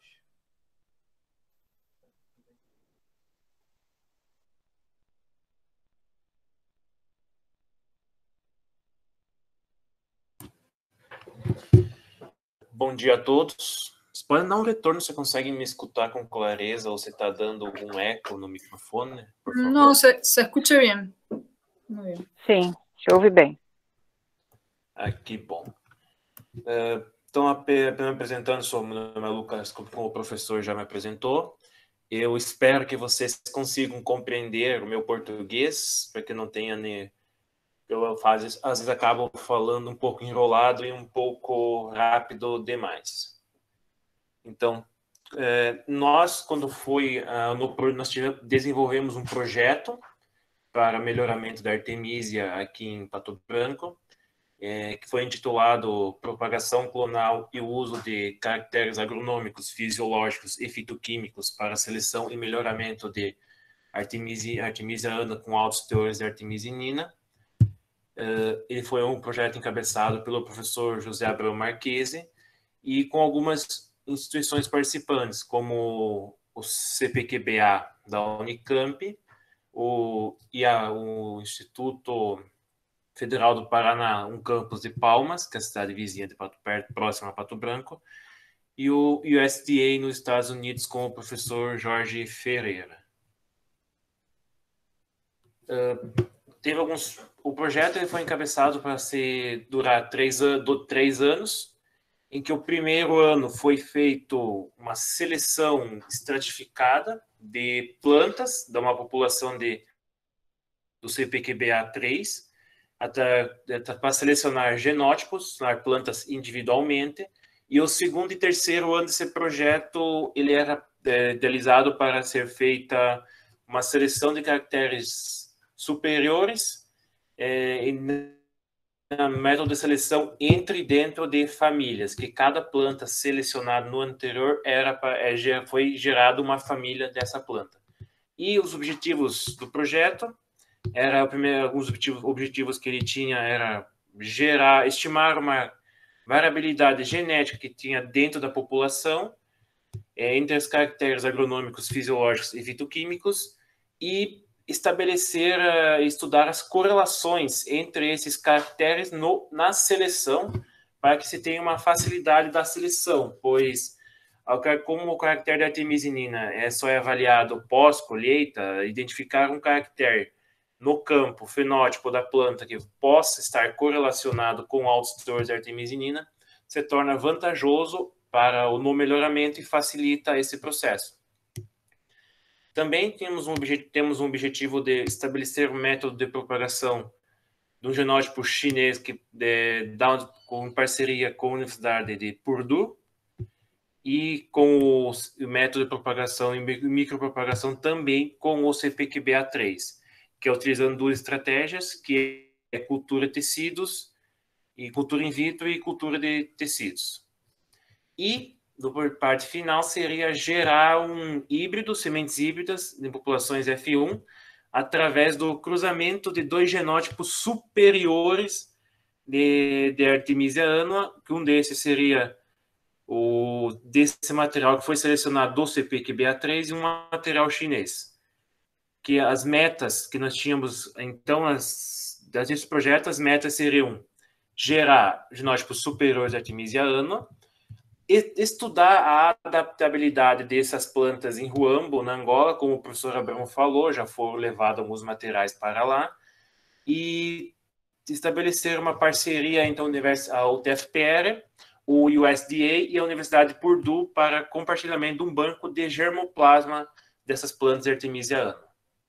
Bom dia a todos. Vocês podem dar um retorno, se conseguem me escutar com clareza ou se está dando algum eco no microfone, por favor? No, se escucha bien. Muy bien. Sim, te ouve bem. Que bom. Então, apenas me apresentando, meu nome é Lucas, como o professor já me apresentou. Eu espero que vocês consigam compreender o meu português, para que não tenha... Eu, às vezes, acabo falando um pouco enrolado e um pouco rápido demais. Então, nós, quando nós desenvolvemos um projeto para melhoramento da artemisia aqui em Pato Branco, que foi intitulado Propagação Clonal e o Uso de Caracteres Agronômicos, Fisiológicos e Fitoquímicos para Seleção e Melhoramento de Artemisia ana com altos teores de artemisinina. Ele foi um projeto encabeçado pelo professor José Abreu Marchese e com algumas instituições participantes, como o CPQBA da Unicamp, o Instituto Federal do Paraná, um campus de Palmas, que é a cidade vizinha de próxima a Pato Branco, e o USDA nos Estados Unidos com o professor Jorge Ferreira. O projeto foi encabeçado para durar 3 anos, em que o primeiro ano foi feito uma seleção estratificada de plantas, de uma população do CPQBA3, para selecionar genótipos, plantas individualmente, e o segundo e terceiro ano desse projeto ele era idealizado para ser feita uma seleção de caracteres superiores método de seleção entre e dentro de famílias, que cada planta selecionada no anterior foi gerada uma família dessa planta. E os objetivos do projeto alguns objetivos que ele tinha era estimar uma variabilidade genética que tinha dentro da população, entre os caracteres agronômicos, fisiológicos e fitoquímicos, e estudar as correlações entre esses caracteres na seleção, para que se tenha uma facilidade da seleção, pois como o caractere da artemisinina só é avaliado pós-colheita, identificar um caractere no campo, fenótipo da planta que possa estar correlacionado com altos teores de artemisinina, se torna vantajoso no melhoramento e facilita esse processo. Também temos um objetivo de estabelecer um método de propagação de um genótipo chinês em parceria com a Universidade de Purdue e com o método de propagação e micropropagação também com o CPQBA3, que é utilizando duas estratégias, que é cultura de tecidos, e cultura in vitro e cultura de tecidos. E a parte final seria gerar um híbrido, sementes híbridas de populações F1, através do cruzamento de 2 genótipos superiores de Artemisia annua, que um desses seria desse material que foi selecionado do CPQBA3 e um material chinês. Que as metas que nós tínhamos, então, desse projeto, as metas seriam gerar genótipos superiores de Artemisia annua, estudar a adaptabilidade dessas plantas em Huambo, na Angola, como o professor Abrão falou, já foram levados alguns materiais para lá, e estabelecer uma parceria entre a UTFPR, o USDA e a Universidade de Purdue para compartilhamento de um banco de germoplasma dessas plantas de Artemisia annua.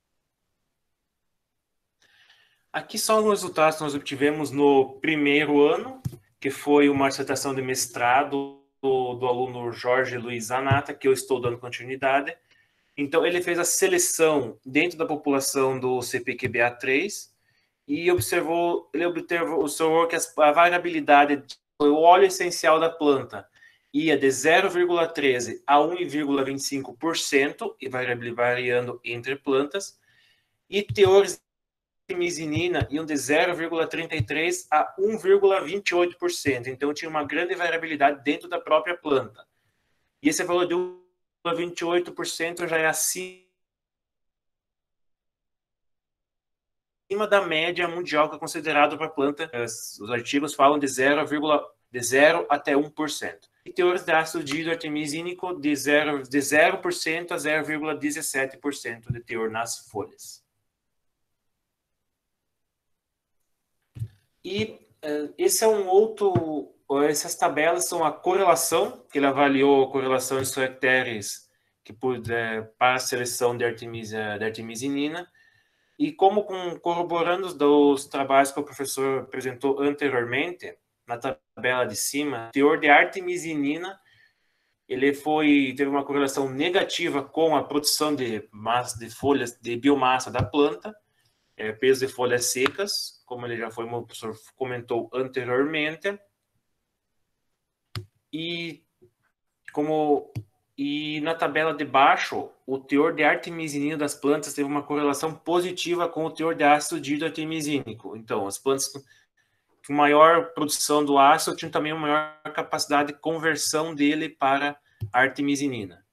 Aqui são os resultados que nós obtivemos no primeiro ano, que foi uma dissertação de mestrado do aluno Jorge Luiz Zanata, que eu estou dando continuidade. Então, ele fez a seleção dentro da população do CPQBA3 e ele observou que a variabilidade, o óleo essencial da planta ia de 0,13% a 1,25%, e variando entre plantas, e teores de artemisinina iam de 0,33% a 1,28%. Então, tinha uma grande variabilidade dentro da própria planta. E esse valor de 1,28% já é acima da média mundial que é considerado para a planta. Os artigos falam de 0 até 1%. e teores de ácido dídroartemisínico de 0% a 0,17% de teor nas folhas. E esse é um outro... Essas tabelas são a correlação, que ele avaliou a correlação de caracteres para a seleção de artemisinina, e como corroborando os trabalhos que o professor apresentou anteriormente, na tabela de cima, o teor de artemisinina teve uma correlação negativa com a produção de massa de folhas, de biomassa da planta, peso de folhas secas, como ele já foi, o professor comentou anteriormente, e na tabela de baixo, o teor de artemisinina das plantas teve uma correlação positiva com o teor de ácido dídroartemisínico. Então, as plantas com maior produção do ácido tinham também uma maior capacidade de conversão dele para artemisinina.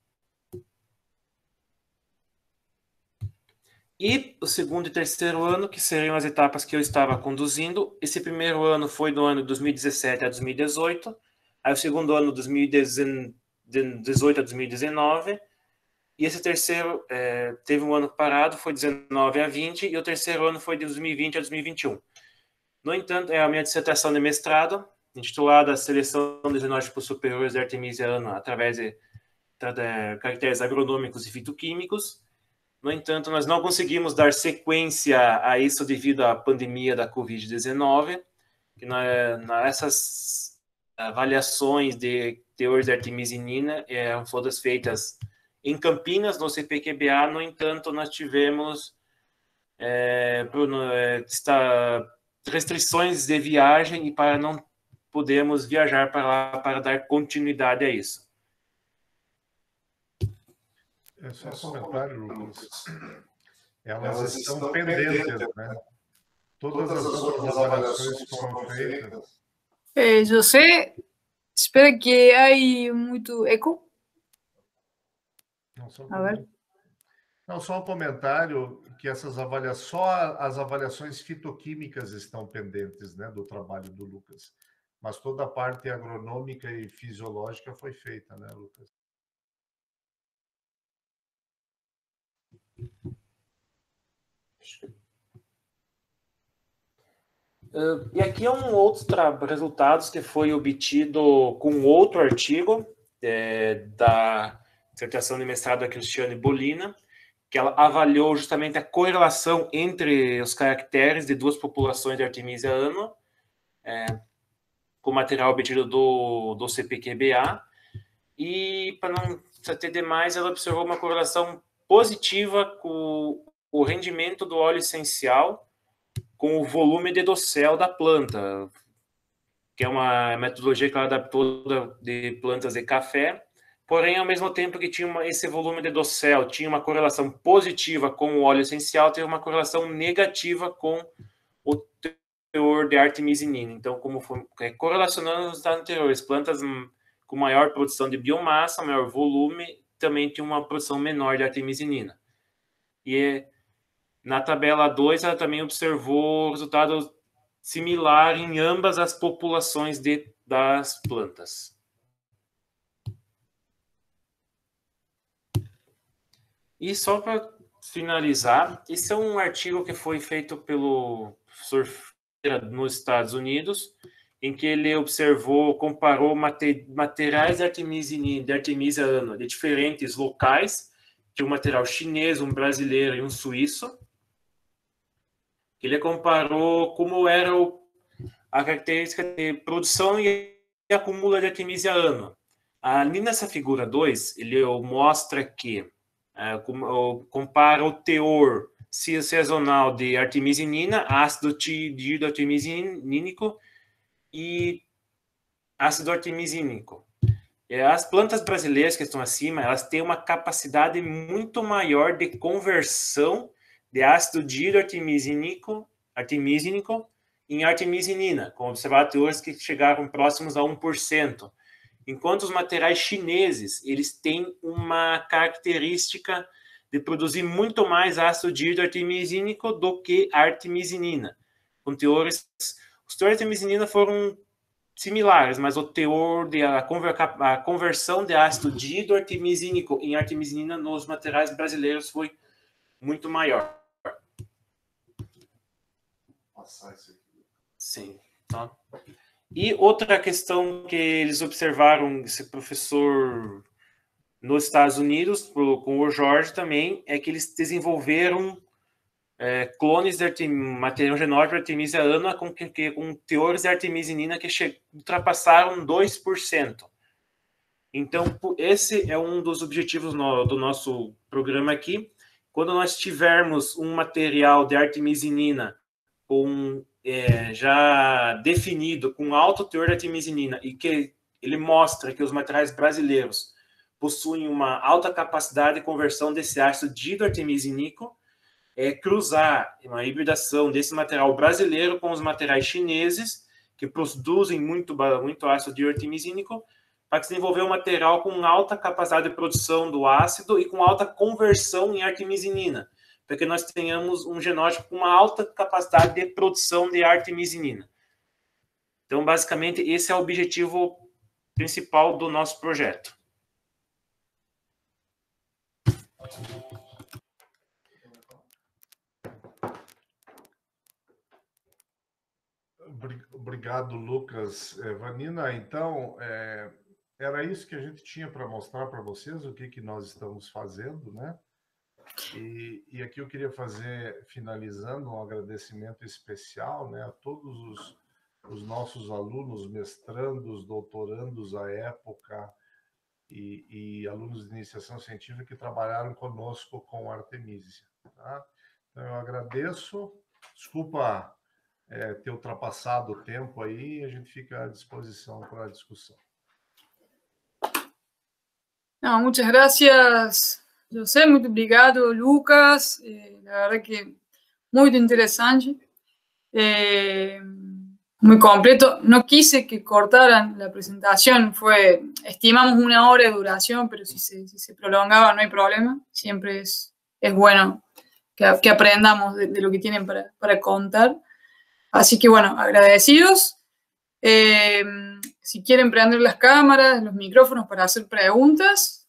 E o segundo e terceiro ano, que seriam as etapas que eu estava conduzindo. Esse primeiro ano foi do ano de 2017 a 2018. Aí o segundo ano, 2018 a 2019. E esse terceiro teve um ano parado, foi 19 a 20. E o terceiro ano foi de 2020 a 2021. No entanto, é a minha dissertação de mestrado, intitulada Seleção de Genótipos Superiores de Artemisia annua através de caracteres agronômicos e fitoquímicos. No entanto, nós não conseguimos dar sequência a isso devido à pandemia da Covid-19. Essas avaliações de teores de artemisinina foram todas feitas em Campinas, no CPQBA. No entanto, nós tivemos restrições de viagem e para não podermos viajar para lá para dar continuidade a isso. É só um comentário, Lucas. Elas estão pendentes, né? Todas as outras avaliações foram feitas. José, espera que há muito eco. Não, só um comentário que só as avaliações fitoquímicas estão pendentes, né, do trabalho do Lucas. Mas toda a parte agronômica e fisiológica foi feita, né, Lucas? E aqui é um outro resultados que foi obtido com outro artigo da dissertação de mestrado da Cristiane Bolina, que ela avaliou justamente a correlação entre os caracteres de duas populações de Artemisia annua, com material obtido do CPQBA, e, para não se ter demais, ela observou uma correlação positiva com o rendimento do óleo essencial com o volume de dossel da planta, que é uma metodologia que ela adaptou de plantas de café, porém, ao mesmo tempo que tinha esse volume de dossel, tinha uma correlação positiva com o óleo essencial, teve uma correlação negativa com o teor de artemisinina. Então, como foi correlacionando os resultados anteriores, plantas com maior produção de biomassa, maior volume, também tinha uma produção menor de artemisinina. E na tabela 2, ela também observou resultado similar em ambas as populações das plantas. E só para finalizar, esse é um artigo que foi feito pelo professor Feira nos Estados Unidos, em que ele comparou materiais de Artemisia annua de diferentes locais, de um material chinês, um brasileiro e um suíço. Ele comparou como era a característica de produção e acúmulo de Artemisia annua. Ali nessa figura 2, ele mostra que compara o teor sazonal de artemisinina, ácido dídroartemisinínico e ácido artemisínico. As plantas brasileiras que estão acima, elas têm uma capacidade muito maior de conversão de ácido dídroartemisínico em artemisinina, com observadores que chegaram próximos a 1%. Enquanto os materiais chineses, eles têm uma característica de produzir muito mais ácido dídroartemisínico do que artemisinina. Com teores, os teores de artemisinina foram similares, mas o teor a conversão de ácido dihidroartemisínico em artemisinina nos materiais brasileiros foi muito maior. Sim. Tá. E outra questão que eles observaram, esse professor nos Estados Unidos, com o Jorge também, é que eles desenvolveram clones de material genótipo de Artemisia annua com teores de artemisinina que ultrapassaram 2%. Então, esse é um dos objetivos do nosso programa aqui. Quando nós tivermos um material de artemisinina já definido, com alto teor de artemisinina, e que ele mostra que os materiais brasileiros possuem uma alta capacidade de conversão desse ácido dihidroartemisínico, cruzar uma hibridação desse material brasileiro com os materiais chineses, que produzem muito ácido dihidroartemisínico, para desenvolver um material com alta capacidade de produção do ácido e com alta conversão em artemisinina, para que nós tenhamos um genótipo com uma alta capacidade de produção de artemisinina. Então, basicamente, esse é o objetivo principal do nosso projeto. Obrigado, Lucas. Vanina, então, era isso que a gente tinha para mostrar para vocês, o que nós estamos fazendo, né? E aqui eu queria fazer, finalizando, um agradecimento especial, né, a todos os nossos alunos, mestrandos, doutorandos à época e alunos de iniciação científica que trabalharam conosco com Artemisia. Tá? Então, eu agradeço. Desculpa ter ultrapassado o tempo aí, a gente fica à disposição para a discussão. No, muchas gracias, José, muito obrigado, Lucas. La verdad que muy interesante, muy completo. No quise que cortaran la presentación, estimamos 1 hora de duración, pero si se prolongaba no hay problema. Siempre es bueno que aprendamos de lo que tienen para contar. Así que bueno, agradecidos. Si quieren prender las cámaras, los micrófonos para hacer preguntas,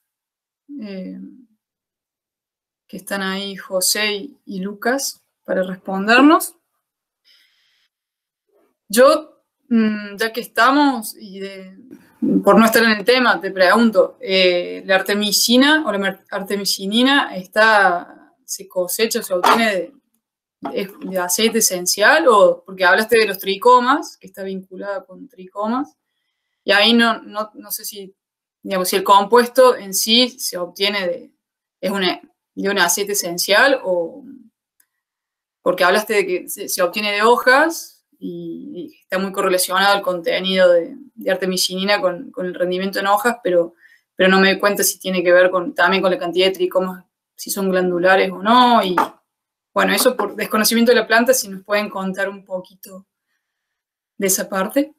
que están ahí José y Lucas para respondernos. Yo, ya que estamos, por no estar en el tema, te pregunto, ¿la artemisina o la artemisinina se cosecha, se obtiene de aceite esencial? O porque hablaste de los tricomas, que está vinculada con tricomas, y ahí no sé si, digamos, si el compuesto en sí se obtiene de un aceite esencial, o porque hablaste de que se obtiene de hojas y está muy correlacionado el contenido de artemisinina con el rendimiento en hojas, pero no me doy cuenta si tiene que ver también con la cantidad de tricomas, si son glandulares o no. Y bueno, eso por desconocimiento de la planta, si nos pueden contar un poquito de esa parte.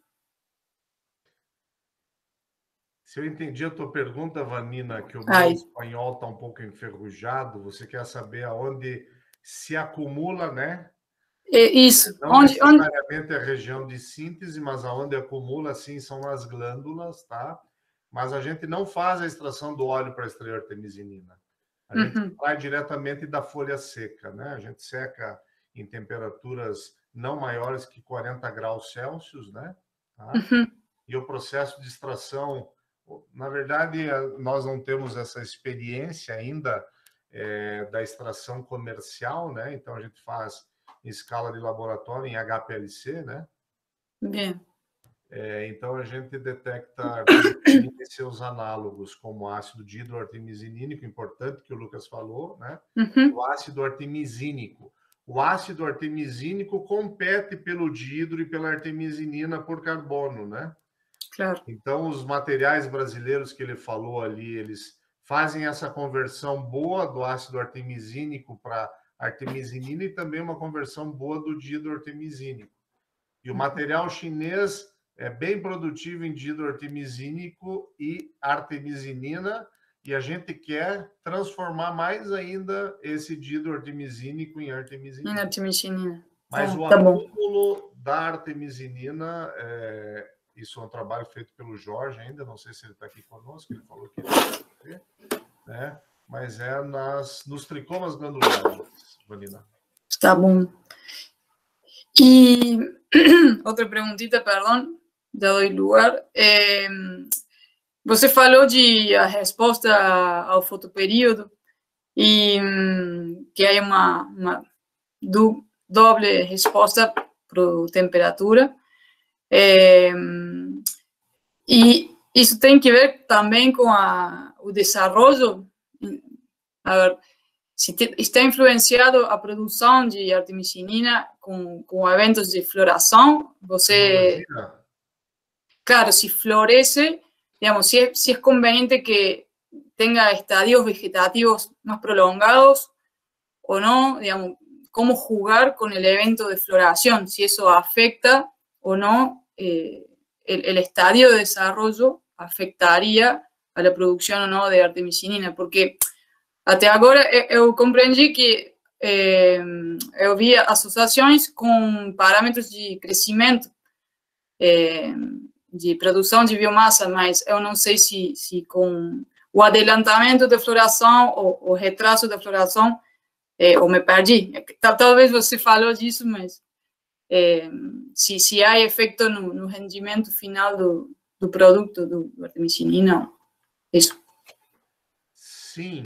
Se eu entendi a tua pergunta, Vanina, que o meu espanhol está um pouco enferrujado, você quer saber aonde se acumula, né? Isso. Não necessariamente a região de síntese, mas aonde acumula, sim, são nas glândulas, tá? Mas a gente não faz a extração do óleo para extrair artemisinina. A gente extrai diretamente da folha seca, né? A gente seca em temperaturas não maiores que 40 graus Celsius, né? Tá? E o processo de extração, na verdade, nós não temos essa experiência ainda da extração comercial, né? Então, a gente faz em escala de laboratório, em HPLC, né? Bem. Então, a gente detecta artemisinina e seus análogos, como ácido dihidroartemisinínico, importante que o Lucas falou, né? O ácido artemisínico. O ácido artemisínico compete pelo dihidro e pela artemisinina por carbono, né? Claro. Então, os materiais brasileiros que ele falou ali, eles fazem essa conversão boa do ácido artemisínico para artemisinina e também uma conversão boa do dihidroartemisínico. E o material chinês é bem produtivo em dihidroartemisínico e artemisinina, e a gente quer transformar mais ainda esse dihidroartemisínico em artemisinina. Em artemisinina. Mas o acúmulo da artemisinina isso é um trabalho feito pelo Jorge ainda, não sei se ele está aqui conosco, ele falou que ele vai ter, né? Mas é nos tricomas glandulares, Vanina. Tá bom. E outra perguntita, perdão, já dou lugar. Você falou de a resposta ao fotoperíodo e que há uma doble resposta para a temperatura. E isso tem que ver também com o desenvolvimento. A ver, se está influenciado a produção de artemisinina com eventos de floração, você... Claro, si florece, digamos, si es conveniente que tenga estadios vegetativos más prolongados o no, digamos, cómo jugar con el evento de floración, si eso afecta o no el estadio de desarrollo afectaría a la producción o no de artemisinina, porque até agora eu compreendi que eu via associações com parâmetros de crescimento, de produção de biomassa, mas eu não sei se com o adelantamento da floração ou o retraso da floração, ou me perdi. Talvez você falou disso, mas se há efeito no rendimento final do produto, do artemisinina, isso. Sim.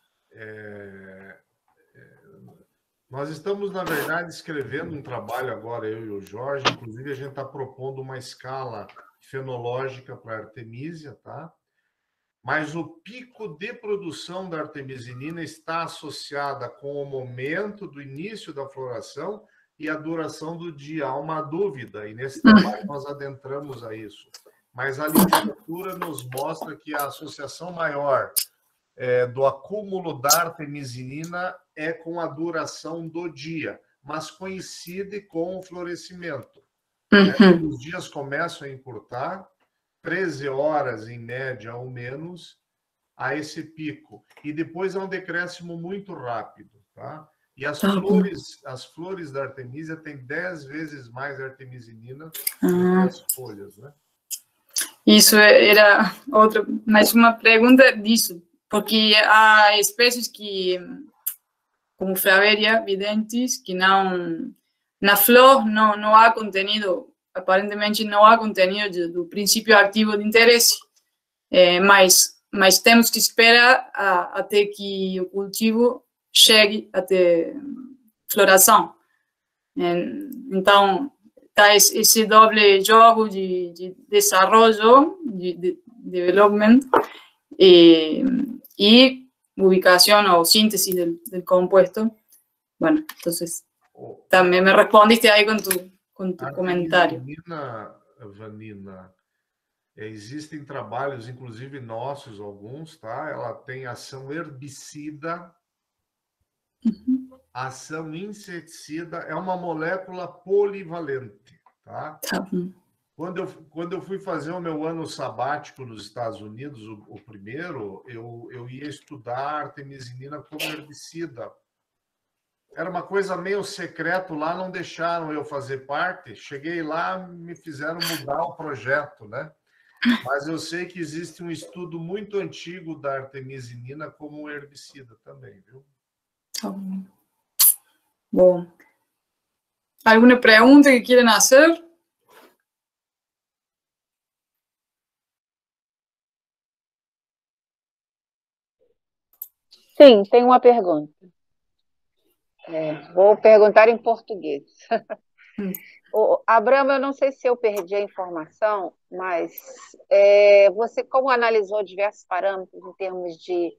Nós estamos, na verdade, escrevendo um trabalho agora, eu e o Jorge, inclusive a gente está propondo uma escala fenológica para a artemísia, tá? Mas o pico de produção da artemisinina está associada com o momento do início da floração e a duração do dia. Há uma dúvida, e nesse trabalho nós adentramos a isso. Mas a literatura nos mostra que a associação maior do acúmulo da artemisinina é com a duração do dia, mas coincide com o florescimento. Os dias começam a encurtar, 13 horas em média ou menos, a esse pico. E depois é um decréscimo muito rápido, tá? E as flores da artemisia têm 10 vezes mais artemisinina do que as folhas, né? Isso era mais uma pergunta disso. Porque há espécies que, como Fraveria videntis, que não, na flor não há contenido, aparentemente não há contenido do princípio ativo de interesse, mas temos que esperar até que o cultivo chegue até floração. Então, está esse doble jogo de desenvolvimento, de development, y ubicación o síntesis del compuesto. Bueno, entonces también me respondiste ahí con tu comentario. Vanina, existem trabalhos, inclusive nossos, alguns, tá? Ela tem ação herbicida, ação inseticida, é uma molécula polivalente, tá? Quando eu fui fazer o meu ano sabático nos Estados Unidos, o primeiro, eu ia estudar artemisinina como herbicida. Era uma coisa meio secreto lá, não deixaram eu fazer parte. Cheguei lá, me fizeram mudar o projeto, né? Mas eu sei que existe um estudo muito antigo da artemisinina como herbicida também, viu? Bom. Alguma pergunta que queiram fazer? Sim, tem uma pergunta. Vou perguntar em português. Abraham, eu não sei se eu perdi a informação, mas você, como analisou diversos parâmetros em termos de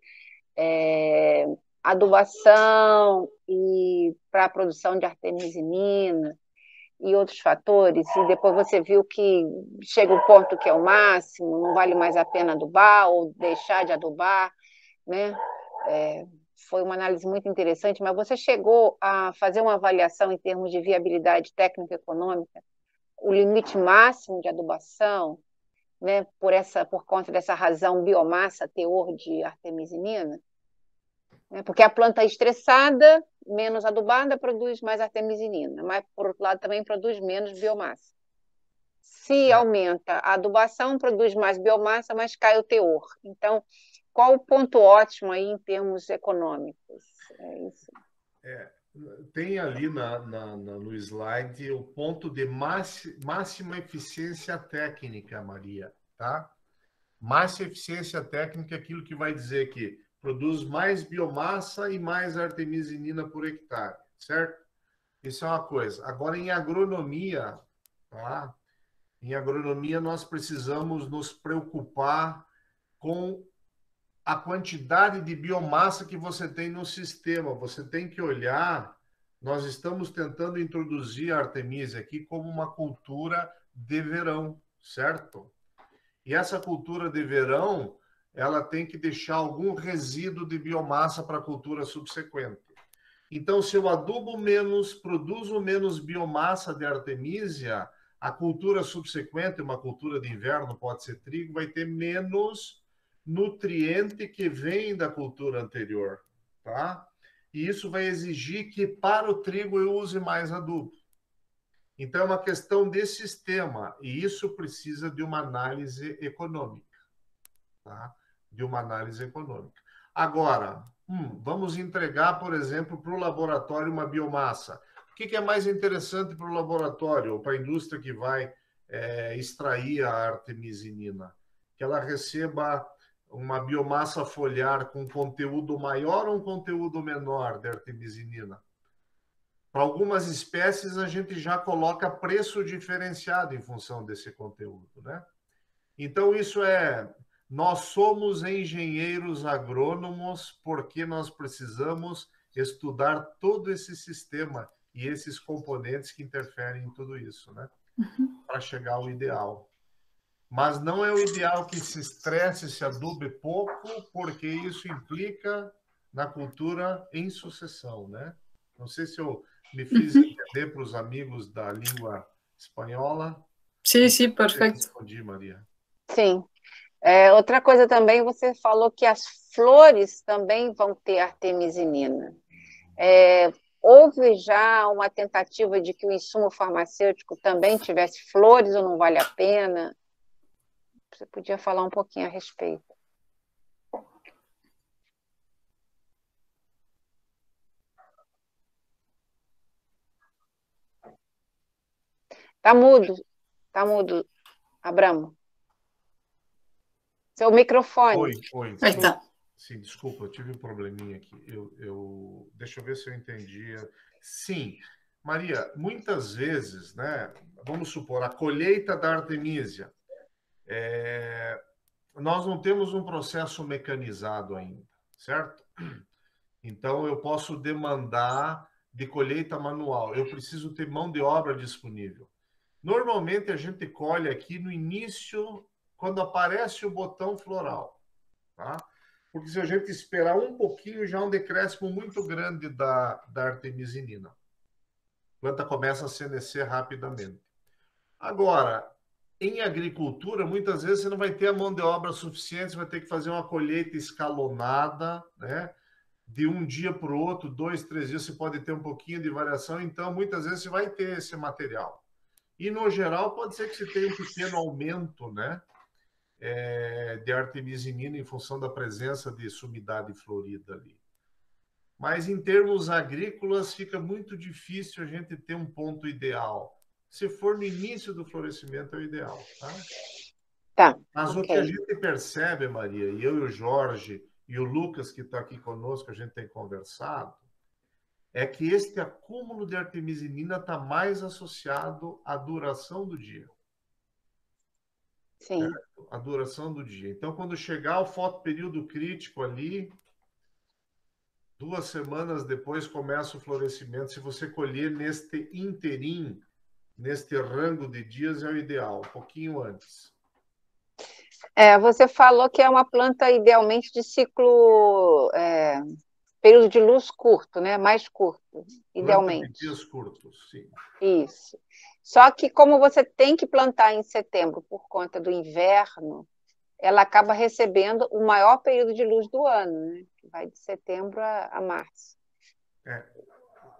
adubação e para a produção de artemisinina e outros fatores, e depois você viu que chega um ponto que é o máximo, não vale mais a pena adubar ou deixar de adubar, né? Foi uma análise muito interessante, mas você chegou a fazer uma avaliação em termos de viabilidade técnico-econômica, o limite máximo de adubação, né, por conta dessa razão biomassa, teor de artemisinina? Porque a planta estressada, menos adubada, produz mais artemisinina, mas, por outro lado, também produz menos biomassa. se aumenta. A adubação produz mais biomassa, mas cai o teor. Então, qual o ponto ótimo aí em termos econômicos? É isso. Tem ali no slide o ponto de máxima eficiência técnica, Maria, tá? Máxima eficiência técnica é aquilo que vai dizer que produz mais biomassa e mais artemisinina por hectare, certo? Isso é uma coisa. Agora, em agronomia, tá? Em agronomia, nós precisamos nos preocupar com a quantidade de biomassa que você tem no sistema. Você tem que olhar, nós estamos tentando introduzir a Artemisia aqui como uma cultura de verão, certo? E essa cultura de verão, ela tem que deixar algum resíduo de biomassa para a cultura subsequente. Então, se eu adubo menos, produzo menos biomassa de Artemisia, a cultura subsequente, uma cultura de inverno, pode ser trigo, vai ter menos nutriente que vem da cultura anterior, tá? E isso vai exigir que para o trigo eu use mais adubo. Então é uma questão de sistema e isso precisa de uma análise econômica, tá? De uma análise econômica. Agora, vamos entregar, por exemplo, para o laboratório uma biomassa. O que é mais interessante para o laboratório ou para a indústria que vai extrair a artemisinina? Que ela receba uma biomassa foliar com conteúdo maior ou um conteúdo menor de artemisinina? Para algumas espécies, a gente já coloca preço diferenciado em função desse conteúdo, né? Então, nós somos engenheiros agrônomos porque nós precisamos estudar todo esse sistema e esses componentes que interferem em tudo isso, né? Para chegar ao ideal. Mas não é o ideal que se estresse, se adube pouco, porque isso implica na cultura em sucessão, né? Não sei se eu me fiz entender para os amigos da língua espanhola. Sim, perfeito. Respondi, Maria. Sim. Outra coisa também, você falou que as flores também vão ter artemisinina. Houve já uma tentativa de que o insumo farmacêutico também tivesse flores ou não vale a pena? Você podia falar um pouquinho a respeito. Tá mudo, Abramo. Seu microfone. Oi. Aí tá. Sim, desculpa, eu tive um probleminha aqui. Deixa eu ver se eu entendi. Sim, Maria, muitas vezes, né? Vamos supor, a colheita da Artemisia. Nós não temos um processo mecanizado ainda, certo? Então, eu posso demandar de colheita manual. Eu preciso ter mão de obra disponível. Normalmente, a gente colhe aqui no início, quando aparece o botão floral, tá? Porque se a gente esperar um pouquinho, já é um decréscimo muito grande da artemisinina. A planta começa a senescer rapidamente. Agora, em agricultura, muitas vezes você não vai ter a mão de obra suficiente, você vai ter que fazer uma colheita escalonada, né? De um dia para o outro, 2, 3 dias, você pode ter um pouquinho de variação, então muitas vezes você vai ter esse material. E, no geral, pode ser que você tenha um pequeno aumento, né? De artemisinina em função da presença de sumidade florida ali. Mas, em termos agrícolas, fica muito difícil a gente ter um ponto ideal. Se for no início do florescimento, é o ideal, tá? Tá. Mas o que a gente percebe, Maria, e eu e o Jorge e o Lucas, que está aqui conosco, a gente tem conversado, é que este acúmulo de artemisinina está mais associado à duração do dia. Sim. A duração do dia. Então, quando chegar o fotoperíodo crítico ali, 2 semanas depois começa o florescimento. Se você colher neste interim, neste rango de dias, é o ideal, um pouquinho antes. Você falou que é uma planta idealmente de ciclo, período de luz curto, né? Mais curto, idealmente. Planta de dias curtos, sim. Isso. Só que como você tem que plantar em setembro por conta do inverno, ela acaba recebendo o maior período de luz do ano, né? Que vai de setembro a março.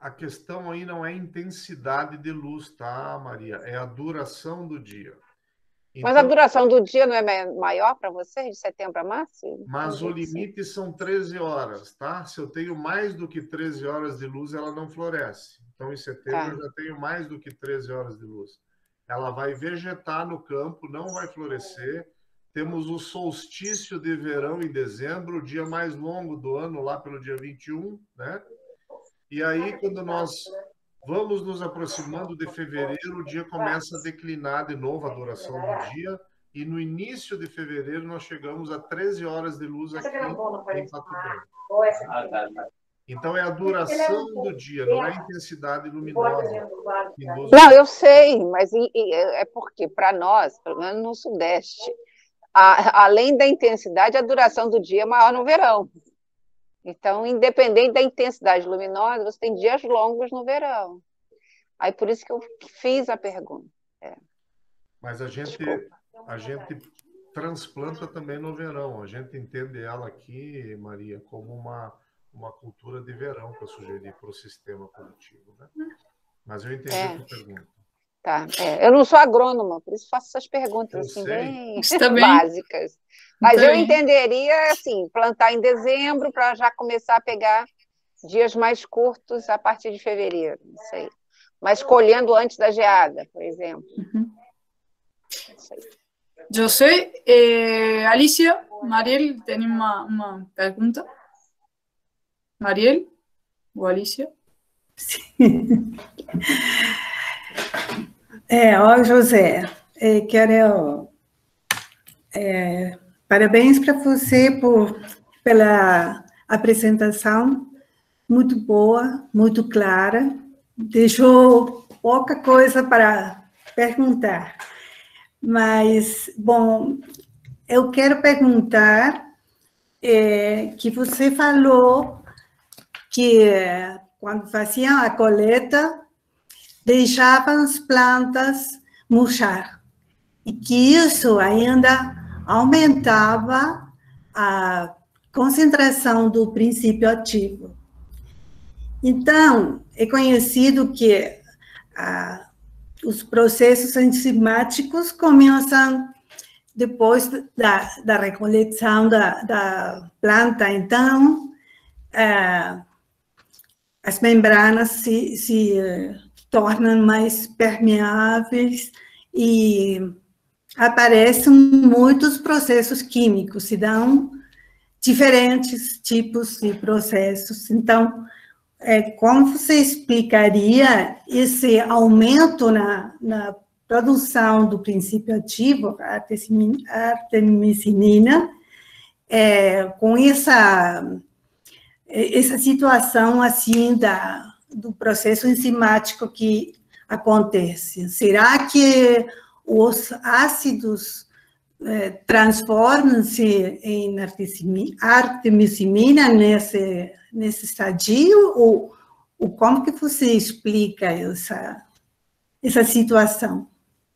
a questão aí não é intensidade de luz, tá, Maria? É a duração do dia. Mas a duração do dia não é maior para vocês, de setembro a março? Mas o limite são 13 horas, tá? Se eu tenho mais do que 13 horas de luz, ela não floresce. Então, em setembro, eu já tenho mais do que 13 horas de luz. Ela vai vegetar no campo, não vai florescer. Temos o solstício de verão em dezembro, o dia mais longo do ano, lá pelo dia 21, né? E aí, quando nós vamos nos aproximando de fevereiro, o dia começa a declinar de novo a duração do dia, e no início de fevereiro nós chegamos a 13 horas de luz aqui em Pato Branco. Então é a duração do dia, não é a intensidade luminosa. Não, eu sei, mas é porque para nós, pelo menos no Sudeste, além da intensidade, a duração do dia é maior no verão. Então, independente da intensidade luminosa, você tem dias longos no verão. Aí por isso que eu fiz a pergunta. Mas a gente transplanta também no verão. A gente entende ela aqui, Maria, como uma cultura de verão que eu sugeri para o sistema produtivo, né? Mas eu entendi a sua pergunta. Tá, eu não sou agrônoma, por isso faço essas perguntas assim, bem básicas. Mas eu entenderia assim, plantar em dezembro para já começar a pegar dias mais curtos a partir de fevereiro, não sei. Mas colhendo antes da geada, por exemplo. Eu sei. Alicia, Mariel, tem uma pergunta? Mariel ou Alicia? Sim. Oi, José. Quero parabéns para você pela apresentação, muito boa, muito clara. Deixou pouca coisa para perguntar. Mas, bom, eu quero perguntar que você falou que quando faziam a coleta, deixavam as plantas murchar, e que isso ainda aumentava a concentração do princípio ativo. Então, é conhecido que os processos enzimáticos começam depois da recoleção da planta. Então, as membranas se tornam mais permeáveis e aparecem muitos processos químicos, se dão diferentes tipos de processos. Então, como você explicaria esse aumento na produção do princípio ativo, a artemisinina, com essa situação assim do processo enzimático que acontece? Será que os ácidos transformam-se em artemisinina nesse estadio? Ou como que você explica essa situação?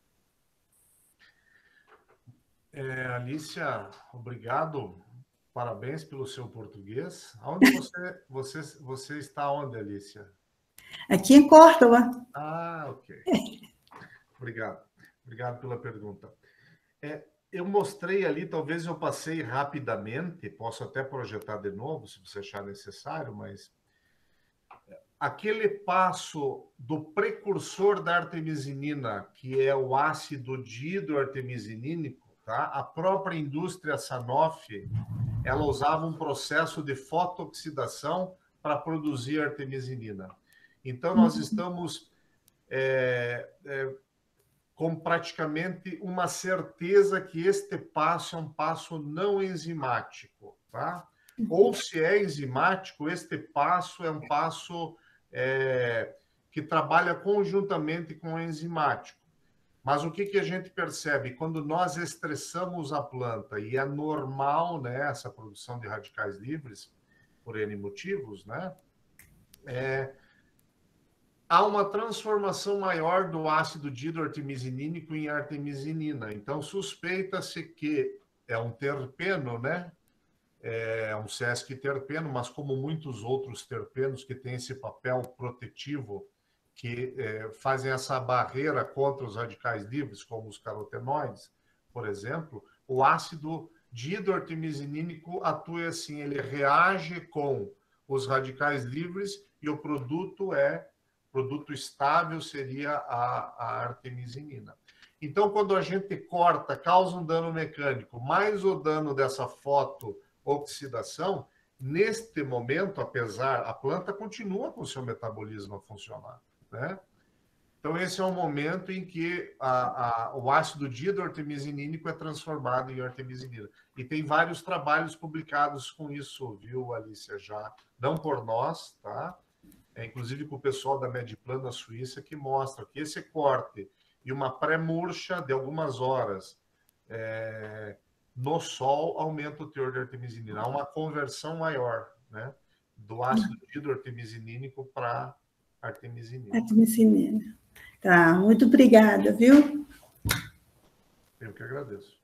Alicia, obrigado. Parabéns pelo seu português. Aonde você está onde, Alicia? Aqui em Córdoba. Ok. Obrigado. Obrigado pela pergunta. Eu mostrei ali, talvez eu passei rapidamente, posso até projetar de novo, se você achar necessário, mas aquele passo do precursor da artemisinina, que é o ácido dihidroartemisinínico, tá? A própria indústria Sanofi, ela usava um processo de fotooxidação para produzir artemisinina. Então, nós estamos com praticamente uma certeza que este passo é um passo não enzimático, tá? Ou se é enzimático, este passo é um passo que trabalha conjuntamente com o enzimático. Mas o que a gente percebe? Quando nós estressamos a planta, e é normal, né, essa produção de radicais livres, por N motivos, né? Há uma transformação maior do ácido dihidroartemisinínico em artemisinina. Então, suspeita-se que é um terpeno, né? é um sesquiterpeno, mas como muitos outros terpenos que têm esse papel protetivo, que fazem essa barreira contra os radicais livres, como os carotenoides, por exemplo, o ácido dihidroartemizinínico atua assim, ele reage com os radicais livres e o produto estável seria a artemisinina. Então, quando a gente corta, causa um dano mecânico, mais o dano dessa fotooxidação, neste momento, apesar, a planta continua com o seu metabolismo a funcionar, né? Então, esse é o momento em que o ácido dihidroartemizinínico é transformado em artemisinina. E tem vários trabalhos publicados com isso, viu, Alicia, já. Não por nós, tá? Inclusive com o pessoal da Mediplan da Suíça, que mostra que esse corte e uma pré-murcha de algumas horas no sol aumenta o teor de artemisinina. Há uma conversão maior, né, do ácido dihidroartemizinínico para artemisinina. Artemisinina. Tá, muito obrigada, viu? Eu que agradeço.